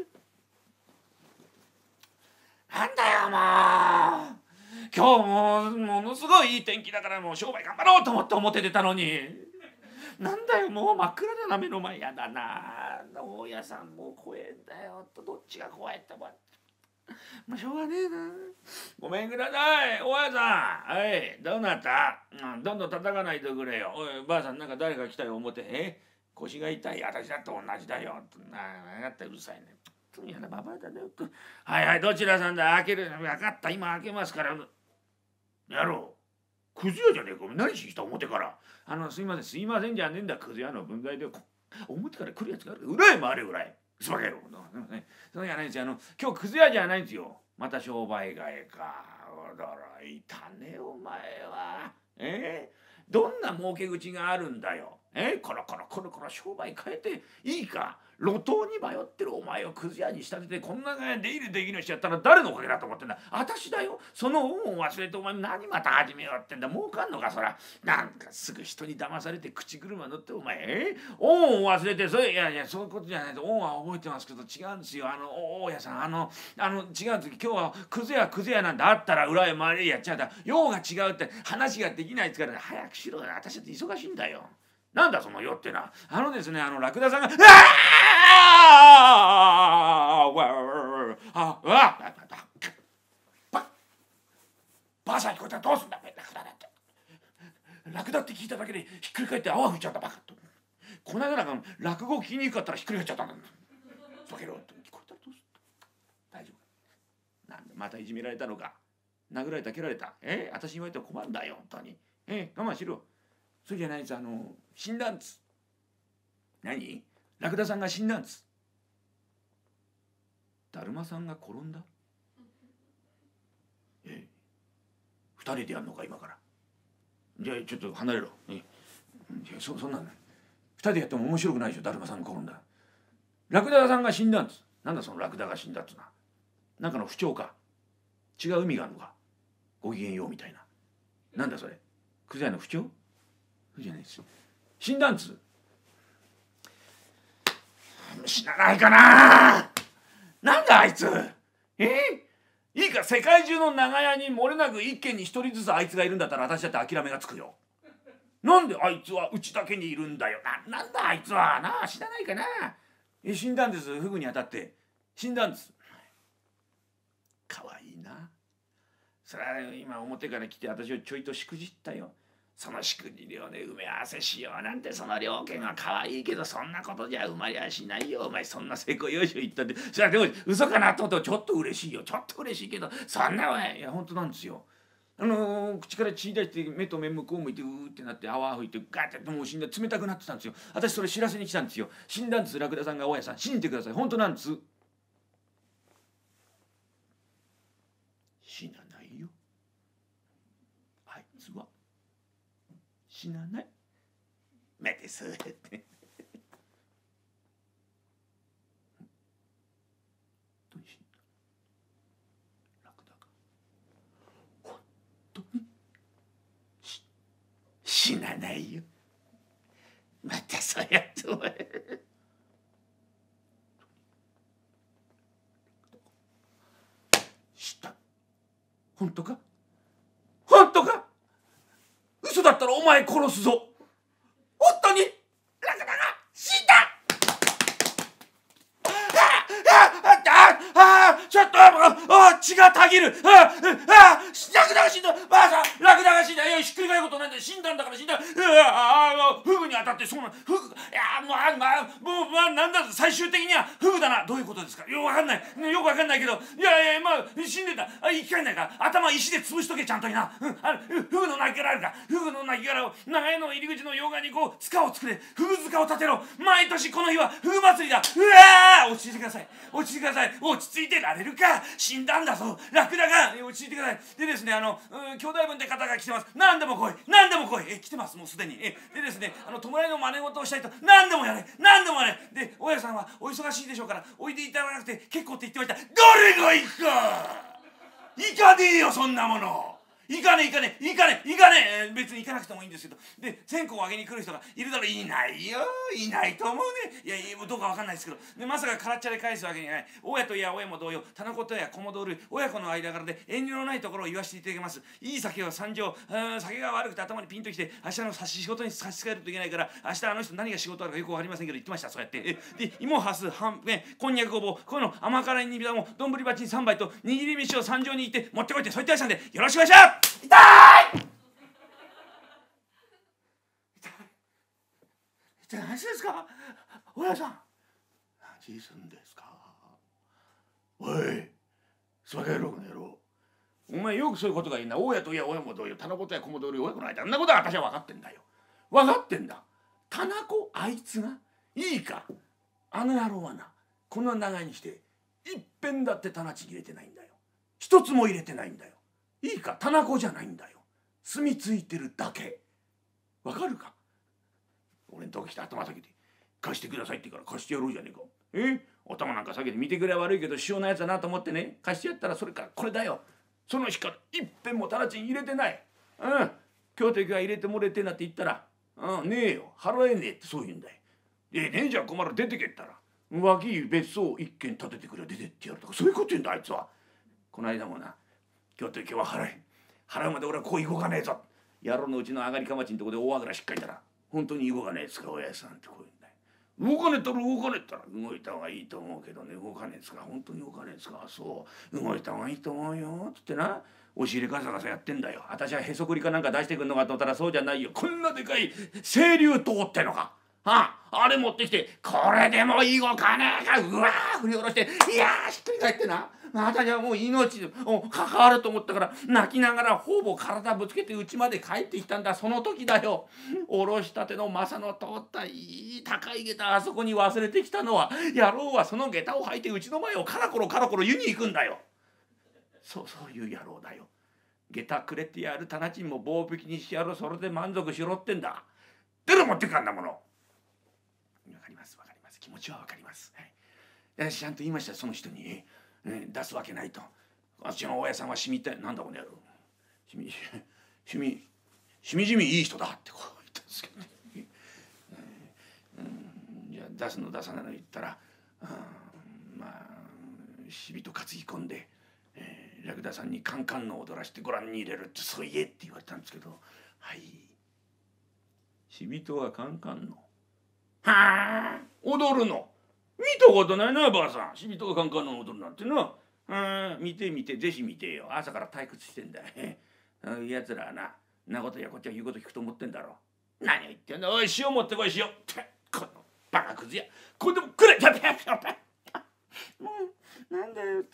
なんだよもう今日もものすごいいい天気だからもう商売頑張ろうと思って表出たのになんだよもう真っ暗だな目の前やだな。大家さんもう怖えんだよとどっちが怖いってもうしょうがねえな。ごめんください大家さん。はいどうなった、うん、どんどん叩かないでくれよ。おいばあさんなんか誰か来たよ表。え腰が痛い私だって同じだよ。なあったうるさいね。やだババアだね。はいはいどちらさんだ開ける分かった今開けますからやろう。くず屋じゃねえか何しに来た表から。あのすいませんすいませんじゃねえんだくず屋の分際で表から来るやつがある裏へ回れぐらいすばけろ。そうじゃないんですよ。あの今日くず屋じゃないんですよ。また商売替えか。驚いたねお前は。えー、どんな儲け口があるんだよ。えー、コロコロコロコロ商売変えていいか。路頭に迷ってるお前をくず屋に仕立ててこんな出入りできる人やったら誰のおかげだと思ってんだ。私だよ。その恩を忘れてお前何また始めようってんだ。儲かんのかそら。なんかすぐ人に騙されて口車乗ってお前え恩を忘れてそれいやいやそういうことじゃないと恩は覚えてますけど違うんですよ。あの大家さんあのあの違うんです今日はくず屋くず屋なんてあったら裏へ回れやっちゃうだ用が違うって話ができないですから、ね、早くしろよ。私だって忙しいんだよ。なんだそのよってな。あのですねあのラクダさんが「ああわあわばばあさん聞こえたらどうすんだラクダだって。ラクダって聞いただけでひっくり返って泡吹いちゃったバカと。この間なんか落語聞きにくかったらひっくり返っちゃったんだ。バケロって聞こえたらどうすんだ。大丈夫またいじめられたのか、殴られた蹴られた、え私に言われても困るんだよ本当に、え我慢しろ。それじゃないです、あの死んだんです。何？ラクダさんが死んだんです。だるまさんが転んだ。え二人でやるのか今から。じゃあちょっと離れろ。えそそんなん二人でやっても面白くないでしょ。だるまさんが転んだ。ラクダさんが死んだんです。なんだそのラクダが死んだっつうのは。なんかの不調か。違う意味があるのか。ごきげんようみたいな。なんだそれ。クズヤの不調？じゃないですよ。死んだんです。死なないかな。なんだあいつ。えー、いいか、世界中の長屋に漏れなく一軒に一人ずつあいつがいるんだったら私だって諦めがつくよ。なんであいつはうちだけにいるんだよ。な、なんだあいつはなあ、死なないかな。え死んだんです。フグに当たって死んだんです。かわいいな。それは今表から来て私をちょいとしくじったよ。そのしくじりをね埋め合わせしようなんて、その了見はかわいいけどそんなことじゃ生まれやしないよ。お前そんな成功よいしょ言ったって、それはでも嘘かなと思ってちょっと嬉しいよ。ちょっと嬉しいけどそんなわいや本当なんですよ。あのー、口から血出して目と目向こう向いてうーってなって泡吹いてガーってもう死んだ、冷たくなってたんですよ。私それ知らせに来たんですよ。死んだんです。ラクダさんが大家さん信じてください。本当なんです。死なないよ。あいつは死なない。目ですって。ラクダが本当に死なないよ。またそうやってお前知った。本当か本当か。嘘だったらお前殺すぞ。本当にラクダが死んだ。ああちょっとあ血がたぎる。ああラクダが死んだ。ばあさんラクダが死んだ。いやひっくり返ることないんだよ。死んだんだから死んだ。ああフグに当たってそうなフグ。いやもうあまあもうまあなんだ最終的にはフグだな。どういうことですか。よくわかんないよくわかんないけど、いやいやまあ死んでた。あ生き返んないか。頭石で潰しとけちゃんとにな。うん、あのフグの亡骸あるか。フグの亡骸を長屋の入り口の両側にこう塚を作れ。フグ塚を建てろ。毎年この日はフグ祭りだ。うわー落ち着いてください。落ち着いてください。落ち着いてられるか。死んだんだぞラクダが。落ち着いてください。でですねあの、うん、兄弟分って方が来てます。何でも来い何でも来い。え来てますもうすでに。えでですねあの弔いの真似事をしたいと何でもやれ何でもやれ。で大家さんはお忙しいでしょうからおいでいただかなくて結構って言ってました。誰が行くか。行かねえよそんなもの。行かねえ行かねえ行かねえ行かねえ。別に行かなくてもいいんですけど、で線香をあげに来る人がいるだろう。いないよいないと思うね。いやいやどうかわかんないですけど、でまさか空っちゃで返すわけにはない。大家といや親も同様、店子とや子も同類、親子の間柄で遠慮のないところを言わせていただきます。いい酒は三錠、酒が悪くて頭にピンときて明日の差し仕事に差し支えるといけないから、明日あの人何が仕事あるかよくわかりませんけど言ってました。そうやってえで芋はすはんぺんこんにゃくごぼうこういうの甘辛い煮びたも丼鉢にさんばいと握り飯を三錠にいって持ってこいってそう言ってましたんでよろしくお願いします。痛い痛い何ですか大家さん。何すんですか。おいそれろこの野郎。お前よくそういうことがいいな。大家といや親も同様棚子とや子も同様親子の間あんなことは私は分かってんだよ。分かってんだ。棚子あいつがいいか。あの野郎はなこの長いにしていっぺんだって棚ちぎれてないんだよ。一つも入れてないんだよ。いいか棚子じゃないんだよ。住みついてるだけ。わかるか。俺んとこ来て頭下げて貸してくださいって言うから貸してやろうじゃねえか。え頭なんか下げて見てくれは悪いけど師匠のやつだなと思ってね貸してやったらそれからこれだよ。その日からいっぺんも棚ちに入れてない。うん今日とが入れてもれてなって言ったらうんねえよ払えねえってそう言うんだよ。えねえじゃあ困る出てけったら脇い別荘一軒建ててくれ出てってやるとかそういうこと言うんだあいつは。この間もな今日と今日は払え払うまで俺はこう動かねえぞ。野郎のうちの上がりかまちんとこで大あぐらしっかりたら本当に動かねえですかおやじさんってこう言うんだよ。動かねえったら動かねえったら動いた方がいいと思うけどね動かねえですか本当に動かねえですかそう動いた方がいいと思うよつってな押し入れガサガサやってんだよ。私はへそくりかなんか出してくんのかと思ったらそうじゃないよ。こんなでかい清流塔ってのがああれ持ってきて、これでもいいごかねえか、うわー振り下ろして、いやーひっくり返ってな、私はもう命に関わると思ったから泣きながらほぼ体ぶつけて家まで帰ってきたんだ。その時だよ、おろしたての正の通ったいい高い下駄あそこに忘れてきたのは、野郎はその下駄を履いてうちの前をカラコロカラコロ湯に行くんだよ。そうそういう野郎だよ。下駄くれてやる、店賃も棒引きにしてやる、それで満足しろってんだ。出る持ってかんだもの。わかりますわかります、気持ちはわかります、はい、私ちゃんと言いました、その人に、ね、出すわけないと。あっちの大家さんはしみたい、なんだこの野郎、しみしみしみじみいい人だってこう言ったんですけどね、うん、じゃあ出すの出さないの言ったら、うん、まあしびと担ぎ込んで、えー、ラクダさんにカンカンの踊らしてご覧に入れるってそう言えって言われたんですけど、はい、しびとはカンカンの、はあ踊るの見たことないなばあさん、しびとがカンカンの踊るなんてな。うん、見て見て、ぜひ見てよ。朝から退屈してんだよ。やつらはな、なことやこっちは言うこと聞くと思ってんだろ。何を言ってんだ。おい、塩持ってこい、塩。このバカクズや。これでもくれ。もうなんだよって。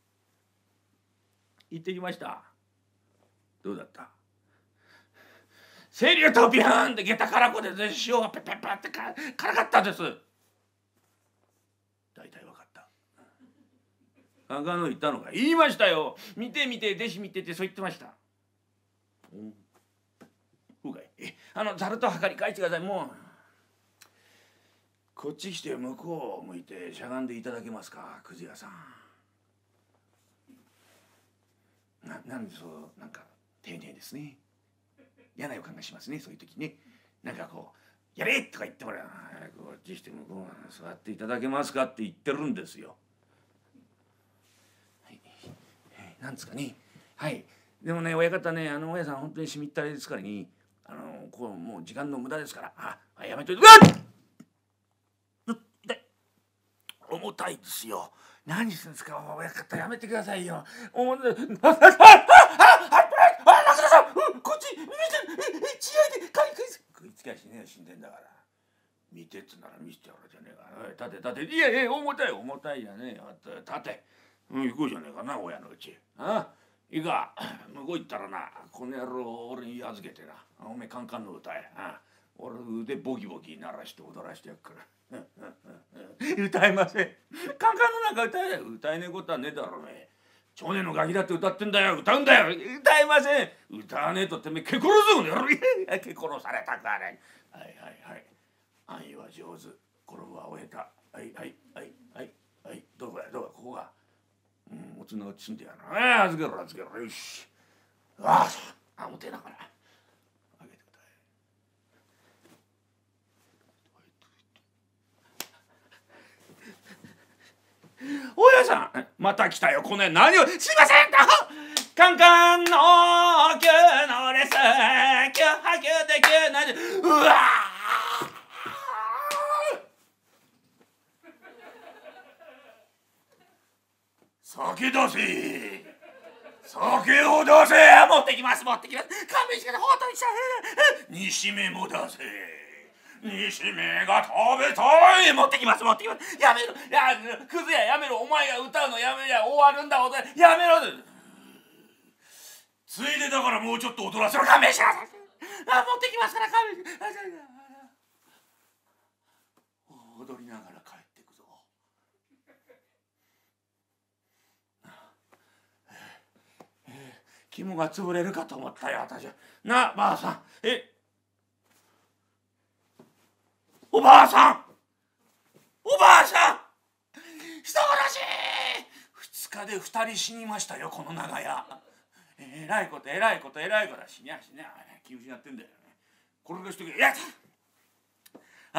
行ってきました。どうだった？清流とビューンって下駄からこで塩がペッペッペッってかからかったです。大体分かった。カンカンの言ったのか。言いましたよ。見て見て、弟子見てってそう言ってました。そうかい。え、あのざると測り返してください。もうこっち来て向こうを向いてしゃがんでいただけますか、くず屋さん。ななんでそうなんか丁寧ですね。嫌な予感がしますね、そういう時ね。なんかこうやれとか言ってもらう、こっちして向こう座っていただけますかって言ってるんですよ。はい、なんですかね。はい。でもね、親方ね、あの親さん本当にしみったれですからに、あのこうもう時間の無駄ですから、あ、やめといて。うわっ！で、重たいですよ。何するんですか、親方、やめてくださいよ。重たい。あ、あ、あ、あ、あ、あ、ラクダさん、こっち見て、血合いでかい食いつきゃしねえよ、死んでんだから。見てっつなら見せてやるじゃねえか。おい、立て立て。いやいや、重たい重たいじゃねえよ。立て。うん、行こうじゃねえかな、親のうち。ああ、いいか、向こう行ったらな、この野郎俺に預けてな。おめえカンカンの歌え。ああ、俺腕ボキボキ鳴らして踊らしてやっから。歌えません。カンカンのなんか歌え。歌えねえことはねえだろうね。少年のガキだって歌ってんだよ。歌うんだよ。歌えません。歌わねえとてめえ蹴殺すぞね。蹴殺されたくはない。はいはいはい。安易は上手。転ぶは終えた。はいはいはいはいはい。どこやどこや、ここが。うん、おつなを積んでやな。ああ、預けろ預けろ。よし。ああ、あ、もてえなから。あげてください。おやさん、また来たよ。この何を。すいません。カンカンのキュのレスキュハキュでキュなじ。うわ酒出せ、酒を出せ。持ってきます持ってきます。勘弁してください。本当に煮しめも出せ。煮しめが食べたい。持ってきます持ってきます。やめろ、やクズや、やめろ。お前が歌うのやめりゃ終わるんだ。やめろ。ついでだからもうちょっと踊らせろ。勘弁してください。あ、持ってきますから勘弁してください。踊りながら帰ってくぞ。肝が潰れるかと思ったよ私は。なあばあさん。え、おばあさん、おばあさん、人殺し。二日で二人死にましたよ、この長屋。えらいことえらいことえらいこと死にゃ死にゃ気失ってんだよね。これがしとけ。やった。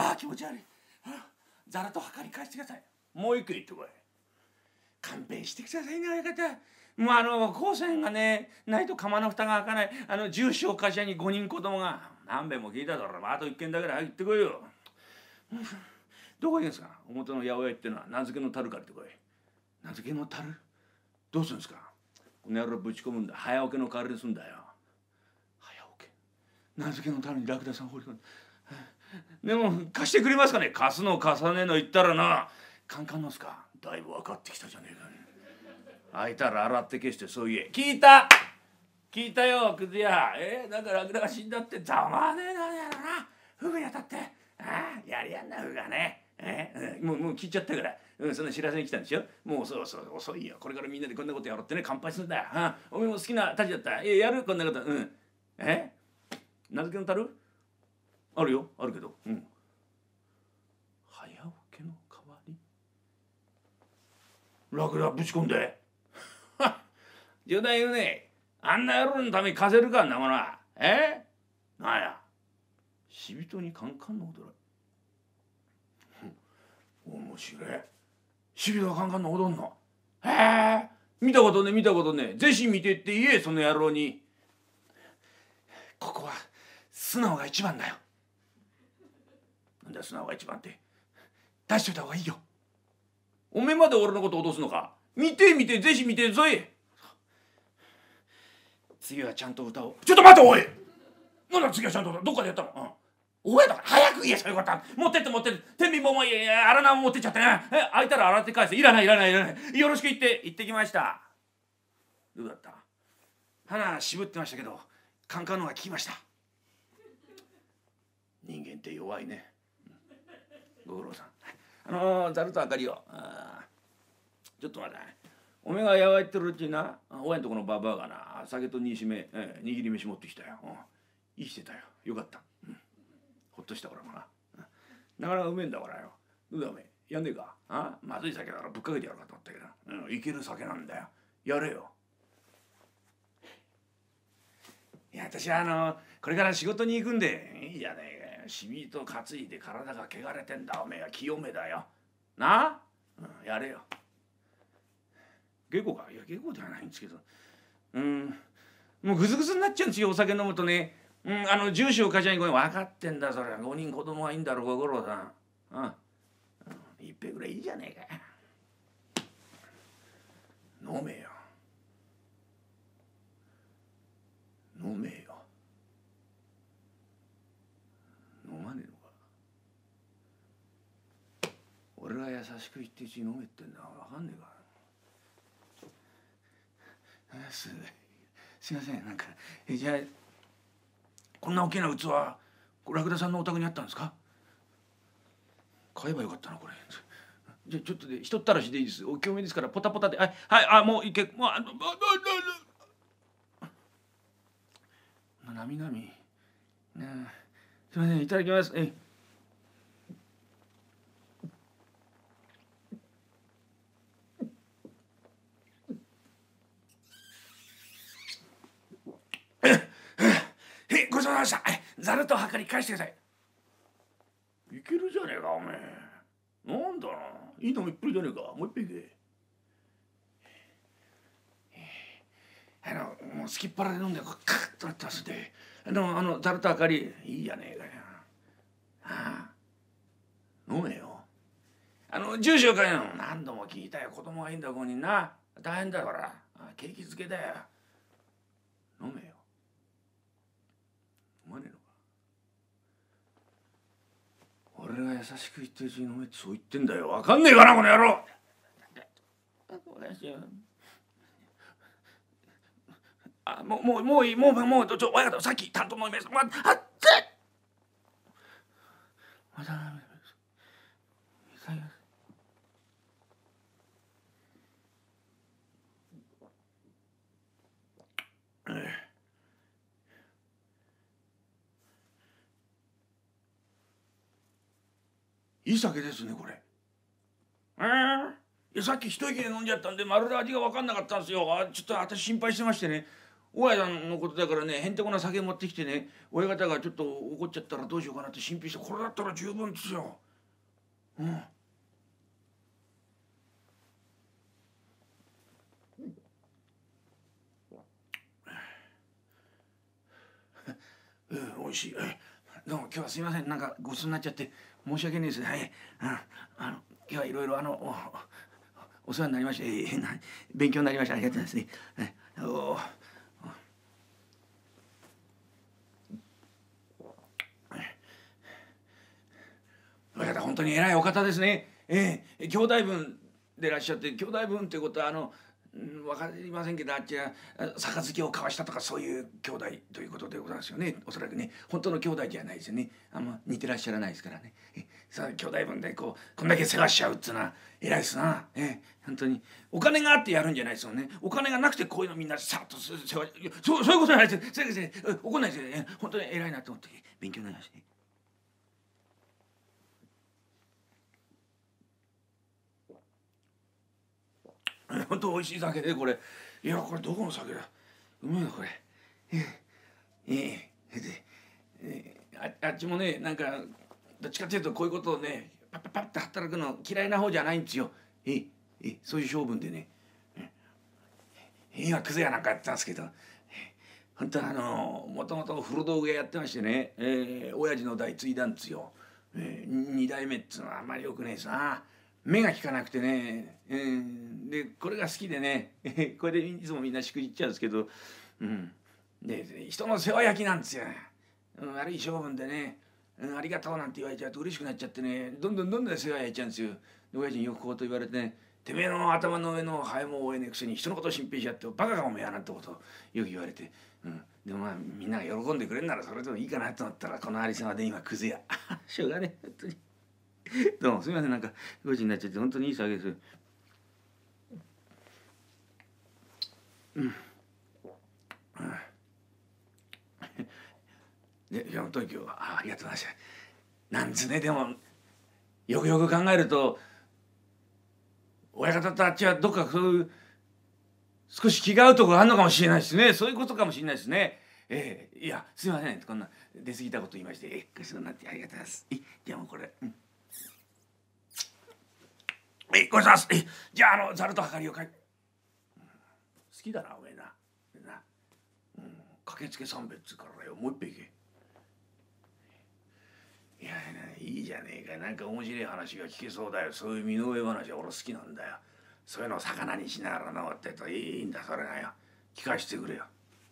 ああ気持ち悪い。ざらと測り返してください。もう一回言ってこい。勘弁してくださいね親方。もうあの光線がねないと釜の蓋が開かない。あの重症患者にごにん子供が。何べんも聞いただろ。あと一件だけで行ってこいよ。どこ行くんですか。表の八百屋ってのは名付けの樽借りてこい。名付けの樽どうするんですか。この野郎ぶち込むんだ。早起きの代わりにすんだよ。早起き。名付けのためにラクダさん放り込んで。 でも貸してくれますかね。貸すの貸さねえの言ったらな、カンカンのっすか。だいぶ分かってきたじゃねえか、ね。開いたら洗って消してそう言え。聞いた聞いたよくず屋。えー、だからラクダが死んだってざまねえなやろな。フグに当たってああやりやんなフグがね。えー、もうもう聞いちゃったから、うん、その知らせに来たんでしょ。もうそうそう遅いよ。これからみんなでこんなことやろうってね、乾杯するんだよ。ああおめえも好きなたちだった。えー、やるこんなこと。うん。え名付けのたるあるよあるけど。うん。早起きの代わりラクダぶち込んで。冗談言うね。あんな野郎のために貸せるかんなものは。えなんや死人にカンカンの踊り。面白い。死人がカンカンの踊んの。へえ見たことね見たことね。ぜひ見てって言えその野郎に。ここは素直が一番だよ。なんだ素直が一番って。出しといた方がいいよ。おめえまで俺のこと脅すのか。見て見てぜひ見てぞい。次はちゃんと歌おう。ちょっと待っておい。なんだ次はちゃんと歌う。どっかでやったの。うん。おいだから早く言えそういうこと。持ってって持ってって。天秤ももう荒縄も持ってっちゃってね。え開いたら洗って返せ。いらないいらないいらない。よろしく言って行ってきました。どうだった。鼻渋ってましたけどカンカンのが効きました。人間って弱いね。ご苦労さん。あのー、ざると明かりよ。あちょっと待って。おめえがやわいってるうちにな、親んとこのババアがな、酒と煮しめ、えー、握り飯持ってきたよ。うん、生きてたよ。よかった。うん、ほっとしたからもな。うん、なかなかうめえんだからよ。どうだおめえ、やんねえか。あまずい酒だからぶっかけてやろうかと思ったけど、うん、いける酒なんだよ。やれよ。いや、私はあのー、これから仕事に行くんで、いいじゃねえかよ。しみと担いで体が汚れてんだ。おめえは清めだよ。なあ、うん、やれよ。稽古かいや稽古ではないんですけど、うんもうグズグズになっちゃうんですよお酒飲むとね。うんあの住所を会社にごめん分かってんだそれはごにん子供がいいんだろご苦労さん。うん、うん、一杯ぐらいいいじゃねえか。飲めよ飲めよ。飲まねえのか。俺が優しく言ってうちに飲めってんだ分かんねえか。す, すいませんなんかえじゃあこんな大きな器ラクダさんのお宅にあったんですか。買えばよかったなこれ。じゃあちょっとでひとったらしでいいです。お清めですからポタポタではいはいあもういけもうあのなみなみねすいませんいただきます。ええごちそうさまでした。ざるとはかり返してください。いけるじゃねえかおめえ。なんだないいのもいっぷりじゃねえか。もう一杯いけ。あのもうすきっ腹で飲んでカッとなってますんであのあのざるとあかりいいじゃねえかよ。ああ飲めよ。あの住所かよ何度も聞いたよ。子供がいいんだごにんな大変だから景気づけだよ。飲めよ。飲まねえのか。俺が優しく言ってるうちに飲めってそう言ってんだよ。分かんねえかなこの野郎。あもうもうもういいもうもうちょ親方さっき担当のイメージまあってまたいい酒ですねこれ。えー、いやさっき一息で飲んじゃったんでまるで味が分かんなかったんですよ。あちょっと私心配してましてね。大家さんのことだからねへんてこな酒持ってきてね親方がちょっと怒っちゃったらどうしようかなって心配してこれだったら十分ですよ。うん。うん、おいしい。どうも今日はすいませんなんかごちそうになっちゃって申し訳ないです。はい、うん、あの今日はいろいろあのお、お世話になりまして、えー、勉強になりました。ありがとうございますね。お当に偉いお方ですね。ええ、兄弟分でいらっしゃって、兄弟分ってことはあの分かりませんけど、あっちは杯を交わしたとかそういう兄弟ということでございますよね。おそらくね、本当の兄弟じゃないですよね。あんま似てらっしゃらないですからね。えさあ兄弟分でこうこんだけ世話しちゃうっつうのは偉いですな。え本当にお金があってやるんじゃないですよね。お金がなくてこういうのみんなさっと世話いやそうそういうことじゃないです。先生怒んないですよね。本当に偉いなと思って勉強になりましたね。本当美味しい酒でこれ。いやこれどこの酒だ。うまいなこれ。ええええで、ええ、ああっちもねなんかどっちかっていうとこういうことをねパッパッパッって働くの嫌いな方じゃないんですよ。ええええ、そういう性分でね。ええ、今クズ屋なんかやってたんですけど、ええ、本当はあのもともと古道具屋やってましてね、ええ、親父の代継いだんですよ。ええ、二代目っつうのはあんまりよくねえさ。目が利かなくてね、えー、でこれが好きでねこれでいつもみんなしくじっちゃうんですけど、うん、で人の世話焼きなんですよ、うん、悪い性分でね、うん、ありがとうなんて言われちゃうと嬉しくなっちゃってねどんどんどんどん世話焼いちゃうんですよ。で親父によくこうと言われてね「てめえの頭の上のハエも追えねえくせに人のこと心配しちゃってバカかおめえや」なんてことをよく言われて、うん、でもまあみんなが喜んでくれんならそれでもいいかなと思ったらこのありさまで今クズやしょうがねえ本当に。どうもすみませんなんかごちになっちゃって本当にいい酒です。うん。でいや本当に今日は あ, ありがとうございました。なんですねでもよくよく考えると親方とあっちはどっかそういう少し気が合うところがあるのかもしれないですね。そういうことかもしれないですね。ええ、いやすみませんこんな出過ぎたこと言いましてえごちそうになってありがとうございます。えじゃあもうこれ。うんえごちそうさまです。えじゃああのざるとはかりをかい、うん、好きだなおめえな。な、うん、駆けつけ三べっつうからよもう一杯いけ。いやいいじゃねえかなんか面白い話が聞けそうだよ。そういう身の上話は俺好きなんだよ。そういうのを魚にしながらなってといいんだそれがよ。聞かしてくれよ。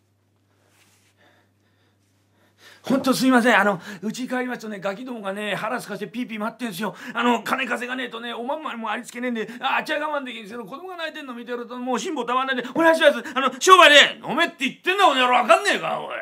ほんとすいませんあのうち帰りますとねガキどもがね腹すかしてピーピー待ってんすよ。あの金稼がねえとねおまんまにもありつけねえんであっちは我慢できんですけど子供が泣いてんの見てるともう辛抱たまんないんでお願いします。あの商売で飲めって言ってんだこの野郎分かんねえかおい。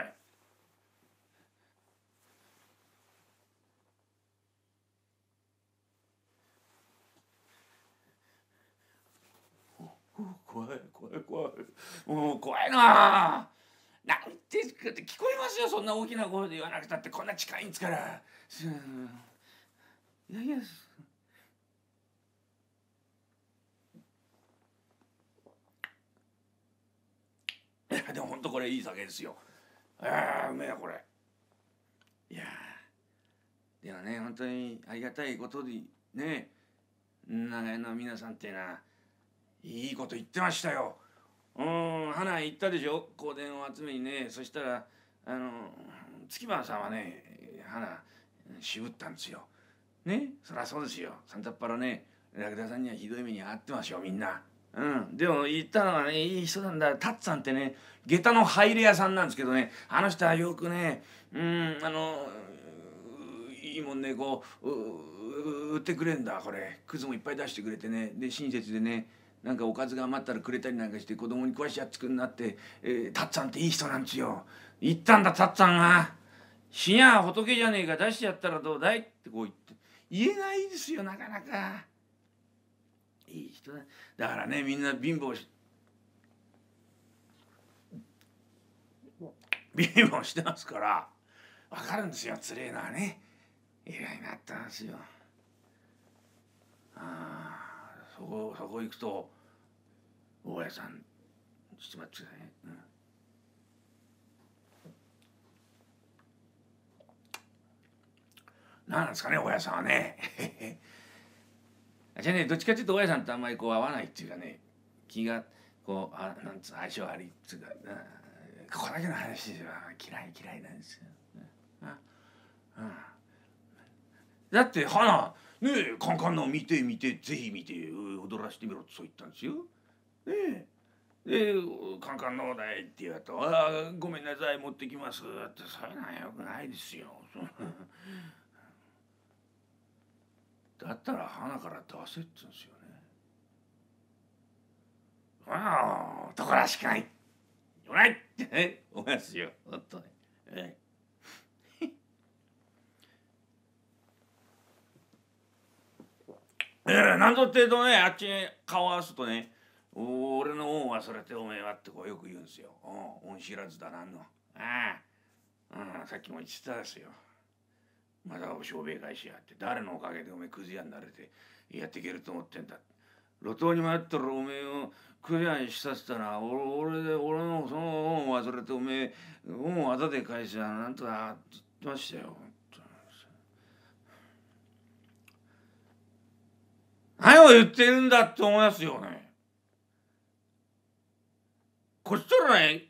怖い怖い怖いもう怖いな。なんて聞こえますよそんな大きな声で言わなくたってこんな近いんですから。いやいやいやでも本当これいい酒ですよ。ああうめえなこれ。いやでもね本当にありがたいことでね長屋の皆さんっていうのはいいこと言ってましたよ。うん花言ったでしょ香典を集めにね。そしたらあの月番さんはね花渋ったんですよ。ねそりゃそうですよ。サンタっ腹ねラクダさんにはひどい目に遭ってますよみんな。うん、でも言ったのはねいい人なんだ。タッツさんってね下駄の入れ屋さんなんですけどねあの人はよくねうんあのいいもんねこう売ってくれんだ。これくずもいっぱい出してくれてねで親切でねなんかおかずが余ったらくれたりなんかして子供に食わしやっつくんなって、えー、タッツさんっていい人なんですよ。言ったんだタッツさんが「死にゃ仏じゃねえか出してやったらどうだい?」ってこう言って言えないですよなかなか。いい人だ。だからねみんな貧乏し貧乏してますから分かるんですよつれえのはね。偉いなったんですよ。ああそこそこ行くと大家さんしてまってくださいね。うん何なんですかね大家さんはね。じゃあねどっちかっていうと大家さんとあんまりこう合わないっていうかね気がこうあなんつう相性悪いっていうか、うん、ここだけの話では嫌い嫌いなんですよ。うんうん、だって花ねえカンカンの見て見てぜひ見て踊らせてみろってそう言ったんですよ。ねえでカンカンのだいって言うと「ああごめんなさい持ってきます」ってそういうのはよくないですよ。だだったら花から出せって言うんですよね。ああ男らしくないよないってね思いますよ本当ね。ええー、なんとってとねあっちに顔合わすとね俺の恩忘れておめえはってこうよく言うんですよ。恩知らずだなんの。ああ、うん、さっきも言ってたですよ。まだお商売会社やって誰のおかげでおめえくず屋になれてやっていけると思ってんだ。路頭に迷ったらおめえをくず屋にしさせたら俺俺で俺のその恩忘れておめえ恩をあだで返せやなんとなって言ってましたよ。何を言ってるんだって思いますよね。こっちとらね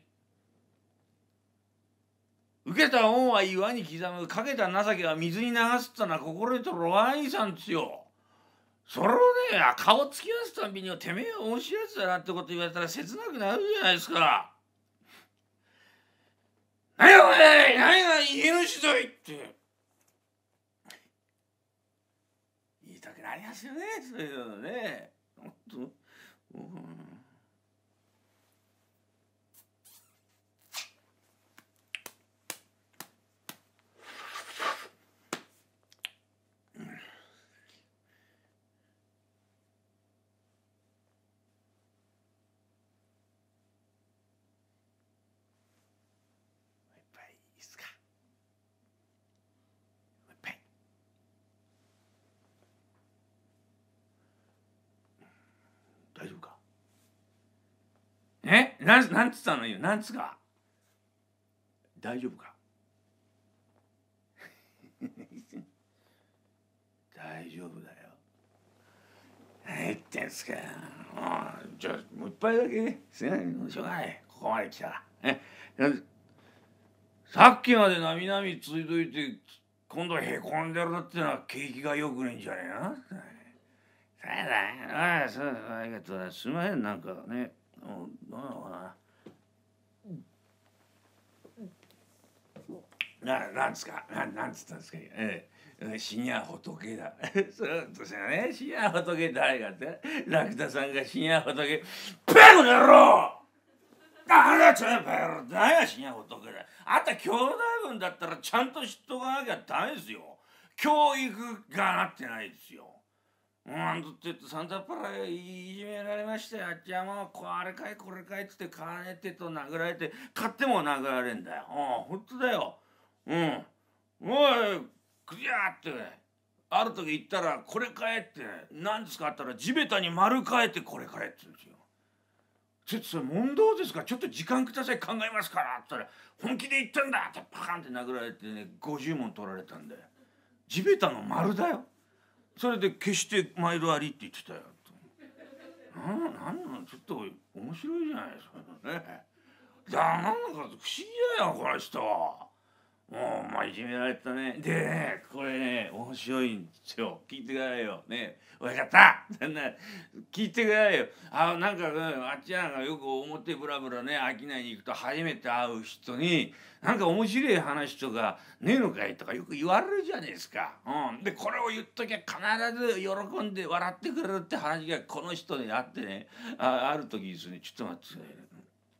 受けた恩は岩に刻むかけた情けは水に流すってのは心得とるお兄さんですよ。それをね顔つき合わすたんびにてめえは面白いやつだなってこと言われたら切なくなるじゃないですか。何やお前何が家主ぞいって言いたくなりますよねそういうのね。本当、うん。いいっすか。もう一杯。大丈夫か。え、なんなんつったのよ。なんつか。大丈夫か。大丈夫だよ。何言ってんすか。ああ、じゃあもう一杯だけね。すいません、しょうがない。ここまで来たら。え、さっきまでなみなみついといて今度はへこんでるってのは景気がよくねえんじゃねえな。そうだ。ああ、そうだ。ありがとう。すみません、なんかね。どうなのかな。な、なんですか。な、なんつったんですか。ええ、死にゃ仏だ。そうですよね。死にゃ仏誰がって。ラクダさんが死にゃ仏。ペコだろ。あらちゃんペロ。何が死にゃ仏だ。あんた兄弟分だったらちゃんと知っとかなきゃダメですよ。教育がなってないですよ。なんとって言ってサンタパラいじめられましたよ。あっちはもうこれかいこれかいっつって金ねってと殴られて買っても殴られんだよ。ああほんとだよ。うん。おいくじゃってね。ある時言ったらこれかえってね。何ですかあったら地べたに丸かえてこれかえって言うんですよ。ちょっとそれ問答ですかちょっと時間ください考えますからって言ったら本気で言ってんだってパカンって殴られてねごじゅうもん取られたんで地べたの丸だよ。それで決して毎度ありって言ってたよ。なんなんちょっと面白いじゃないですかね。だなんか不思議だよこの人。もうまあいじめられたね。でねこれね面白いんですよ。聞いてくださいよ。ね分かった聞いてくださいよ。あなんか、ね、あっちなんかよく表ブラブラね商いに行くと初めて会う人になんか面白い話とかねえのかいとかよく言われるじゃないですか。うん、でこれを言っときゃ必ず喜んで笑ってくれるって話がこの人にあってね あ, ある時ですねちょっと待ってください。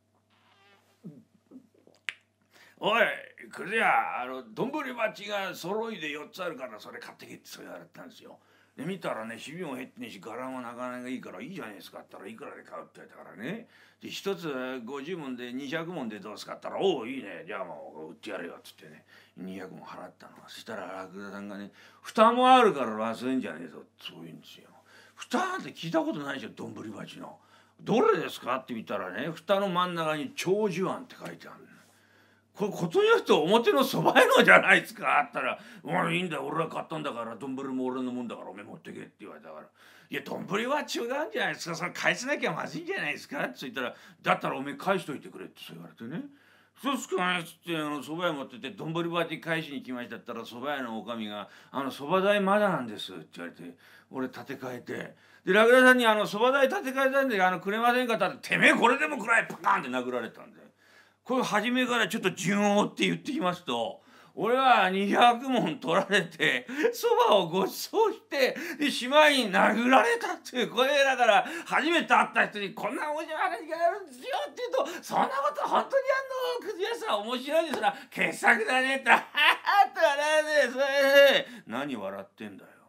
おいくず屋あの丼鉢が揃いでよっつあるからそれ買ってけってそう言われたんですよ。で見たらねひびも減ってねえし柄もなかなかいいからいいじゃないですかって言ったらいくらで買うって言われたからね。で一つごじゅうもんでにひゃくもんでどうすかって言ったらおおいいねじゃあもう売ってやるよっつってねにひゃくもん払ったの。そしたらラクダさんがね蓋もあるから忘れんじゃねえぞそう言うんですよ。蓋なんて聞いたことないでしょ丼鉢の。どれですかって見たらね蓋の真ん中に長寿庵って書いてある。これことによって表のそば屋のじゃないですかあったら「お前いいんだよ俺が買ったんだから丼も俺のもんだからお前持ってけ」って言われたから「いや丼は違うんじゃないですかそれ返さなきゃまずいんじゃないですか」って言ったら「だったらお前返しといてくれ」ってそう言われてね「そうっすかね」っつってそば屋持ってて丼鉢返しに来ましたったらそば屋のおかみが「あのそば代まだなんです」って言われて俺立て替えてでラクダさんに「あのそば代立て替えたんであのくれませんか?」って「てめえこれでもくらいパカン!」って殴られたんで。これ初めからちょっと順を追って言ってきますと俺はにひゃくもん取られてそばをご馳走してでしまいに殴られたっていうこれだから初めて会った人にこんな面白い話があるんですよって言うとそんなこと本当にあんのくず屋さん面白いですら傑作だねってははって笑うねそれで何笑ってんだよ。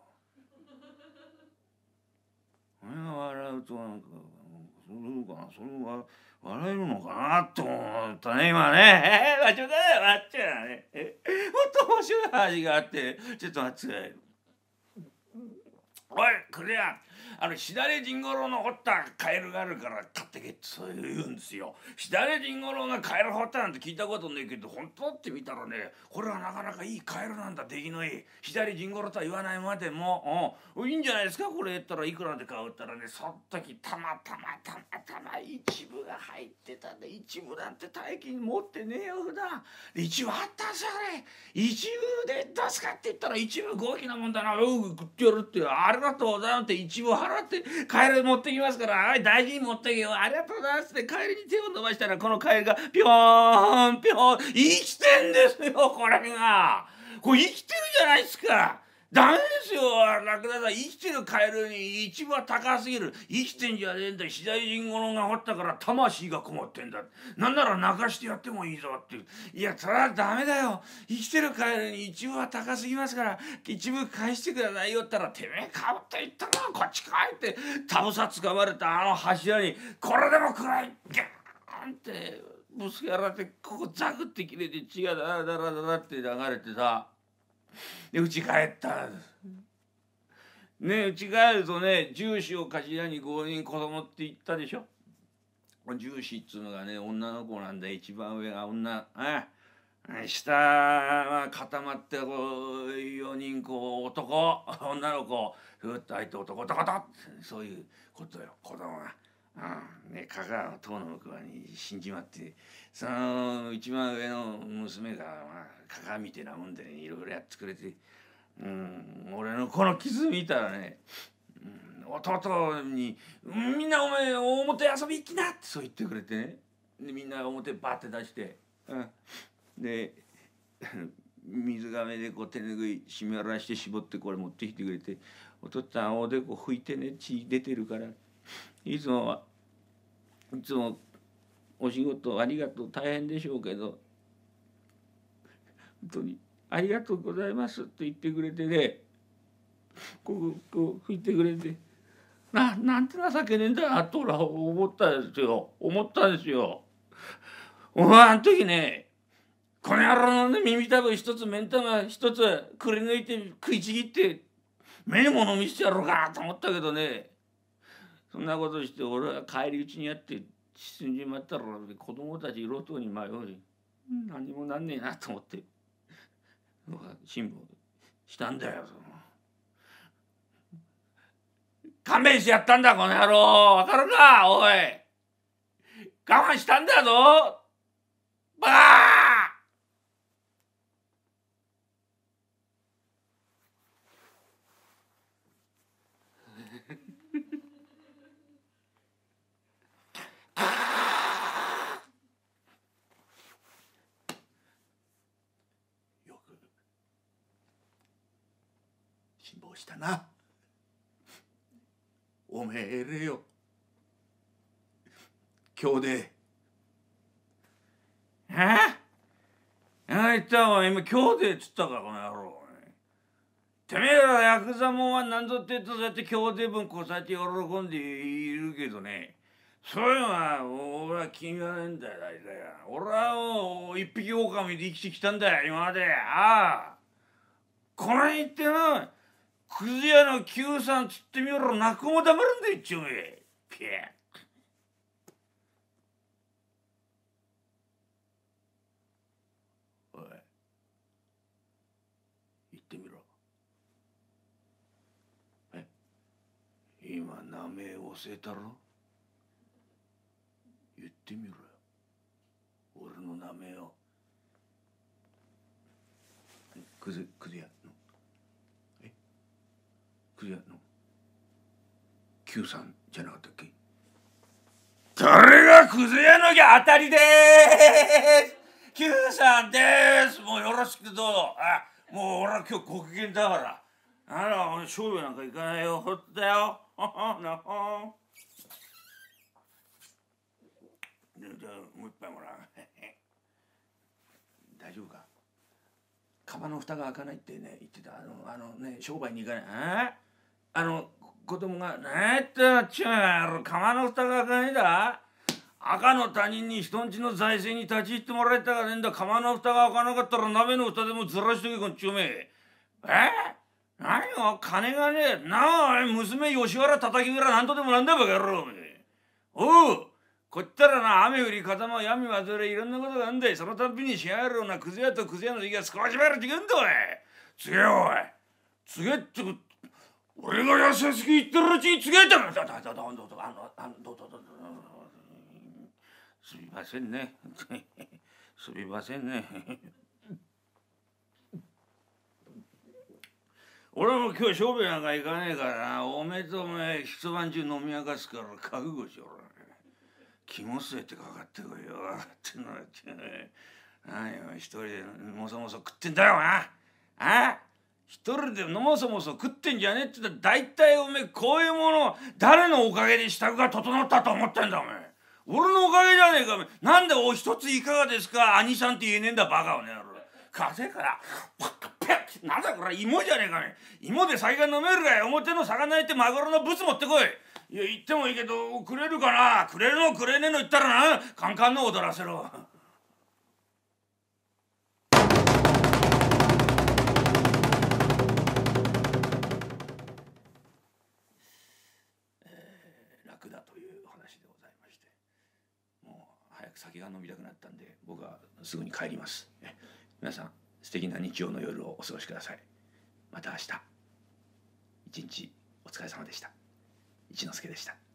俺が笑うとなんかそうかなそれは笑えるのかなと思ったね今ね。えー、まあちょっと笑っちゃうね。もっと面白い話があってちょっと待ってください。おいこれやあのしだれ甚五郎の掘ったカエルがあるから買ってけってそう言うんですよ。しだれ甚五郎がカエル掘ったなんて聞いたことねえけど本当って見たらねこれはなかなかいいカエルなんだ出来のいいしだれ甚五郎とは言わないまでもうんいいんじゃないですかこれ言ったらいくらで買うったらねその時たまたまたまたま一部が入ってたんで一部なんて大金持ってねえよ普段一部あったんすよあれ一部で出すかって言ったら一部豪気なもんだなおう食ってやるってありがとうございますって一部払ってカエル持ってきますから大事に持ってけよありがとうございますってカエルに手を伸ばしたらこのカエルがピョーンピョーン生きてんですよこれがこれ生きてるじゃないですか。ダメですよラクダさん生きてるカエルに一部は高すぎる生きてんじゃねえんだしだれ甚五郎が掘ったから魂がこもってんだなんなら泣かしてやってもいいぞっていやそれはダメだよ生きてるカエルに一部は高すぎますから一部返してくださいよったらてめえかぶって言ったのこっち帰ってタブサつかまれたあの柱にこれでもくらいギャーンってぶつけられてここザクって切れて血がダラダラダラって流れてさで家帰ったね家帰るとね重視を頭にごにん子供って言ったでしょ。重視っつうのがね女の子なんだ一番上が女あ下は固まってこうよにんこう男女の子ふっと相手男男とそういうことよ子供が。うんね、香川の塔の向こうに死んじまってその一番上の娘が、まあ、鏡みてえなもんでねいろいろやってくれて、うん、俺のこの傷見たらね、うん、弟に「みんなお前表遊び行きな」ってそう言ってくれてねでみんな表バッて出して、うん、で水がめでこう手ぬぐい湿らして絞ってこれ持ってきてくれて「お父っつぁんおでこ拭いてね血出てるからいつもはいつもお仕事ありがとう大変でしょうけど本当にありがとうございます」って言ってくれてねこうこう拭いてくれてななんて情けねえんだなと俺は思ったんですよ思ったんですよ。お前あの時ねこの野郎のね耳たぶ一つ目ん玉一つくり抜いて食いちぎって目に物見せてやろうかなと思ったけどねそんなことして俺は帰り討ちにやって死んじまったら子供たち路頭に迷い何もなんねえなと思って辛抱したんだよ。その勘弁してやったんだこの野郎わかるかおい我慢したんだぞバカよく辛抱したなおめええれよ今日でえああ言ったわ今今日でっつったかこの野郎てめえらヤクザもんは何ぞってとそうやって今日で分こうやって喜んでいるけどねそういうのは俺は気にならないんだよ大体俺はもう一匹狼で生きてきたんだよ今までああこの辺行ってなくず屋のQさんつってみろ泣くも黙るんだよ一丁目ピエッおい言ってみろえ今名前教えたろ言ってみろよ俺の名前をくずくず屋のえくず屋のQさんじゃなかったっけそれがくず屋の当たりでーす Q さんです。もうよろしくどうぞ。あ、もう俺は今日ご機嫌だから。あら、俺勝負なんか行かないよ。ほっとだよ。ほほなほ。じゃあもう一杯もらう。大丈夫か。釜の蓋が開かないってね言ってた。あのあのね商売に行かない。ああの子供がねってなっちゃうやろ。釜の蓋が開かないだ。赤の他人に人んちの財政に立ち入ってもらえたがねえんだ。釜の蓋が開かなかったら鍋の蓋でもずらしとけこっちおめえ。え何よ金がねえなあ。娘吉原叩き蔵なんとでもなんだバカ野郎おめえ。おうこったらな雨降り風間闇忘れいろんなことがあんだい。そのたんびにしやがるようなクズ屋とクズ屋の時が少しばらく違うんだおい。つげおいつげって俺が優しく言ってるうちにつげってどうぞどうぞどうぞあのあのどうぞどうぞすみませんねすみませんね俺も今日商売なんか行かねえからな。おめえとおめえ一晩中飲み明かすから覚悟しろ。肝据えてかかってこいよってのはってね。何よ一人でもそもそ食ってんだよな。あ一人でもそもそ食ってんじゃねえって言ったら大体おめえこういうもの誰のおかげで支度が整ったと思ってんだおめえ。俺のおかげじゃねえかおめえ。なんでお一ついかがですか兄さんって言えねえんだバカをね。風からパッパッなんだこれ芋じゃねえかね。芋で酒が飲めるかい。表の魚焼いてマグロのブツ持ってこい。いや言ってもいいけどくれるかな。くれるのくれねえの言ったらなカンカンの踊らせろ。えー、楽だというお話でございまして、もう早く酒が飲みたくなったんで僕はすぐに帰ります。皆さん素敵な日曜の夜をお過ごしください。また明日一日お疲れ様でした。一之輔でした。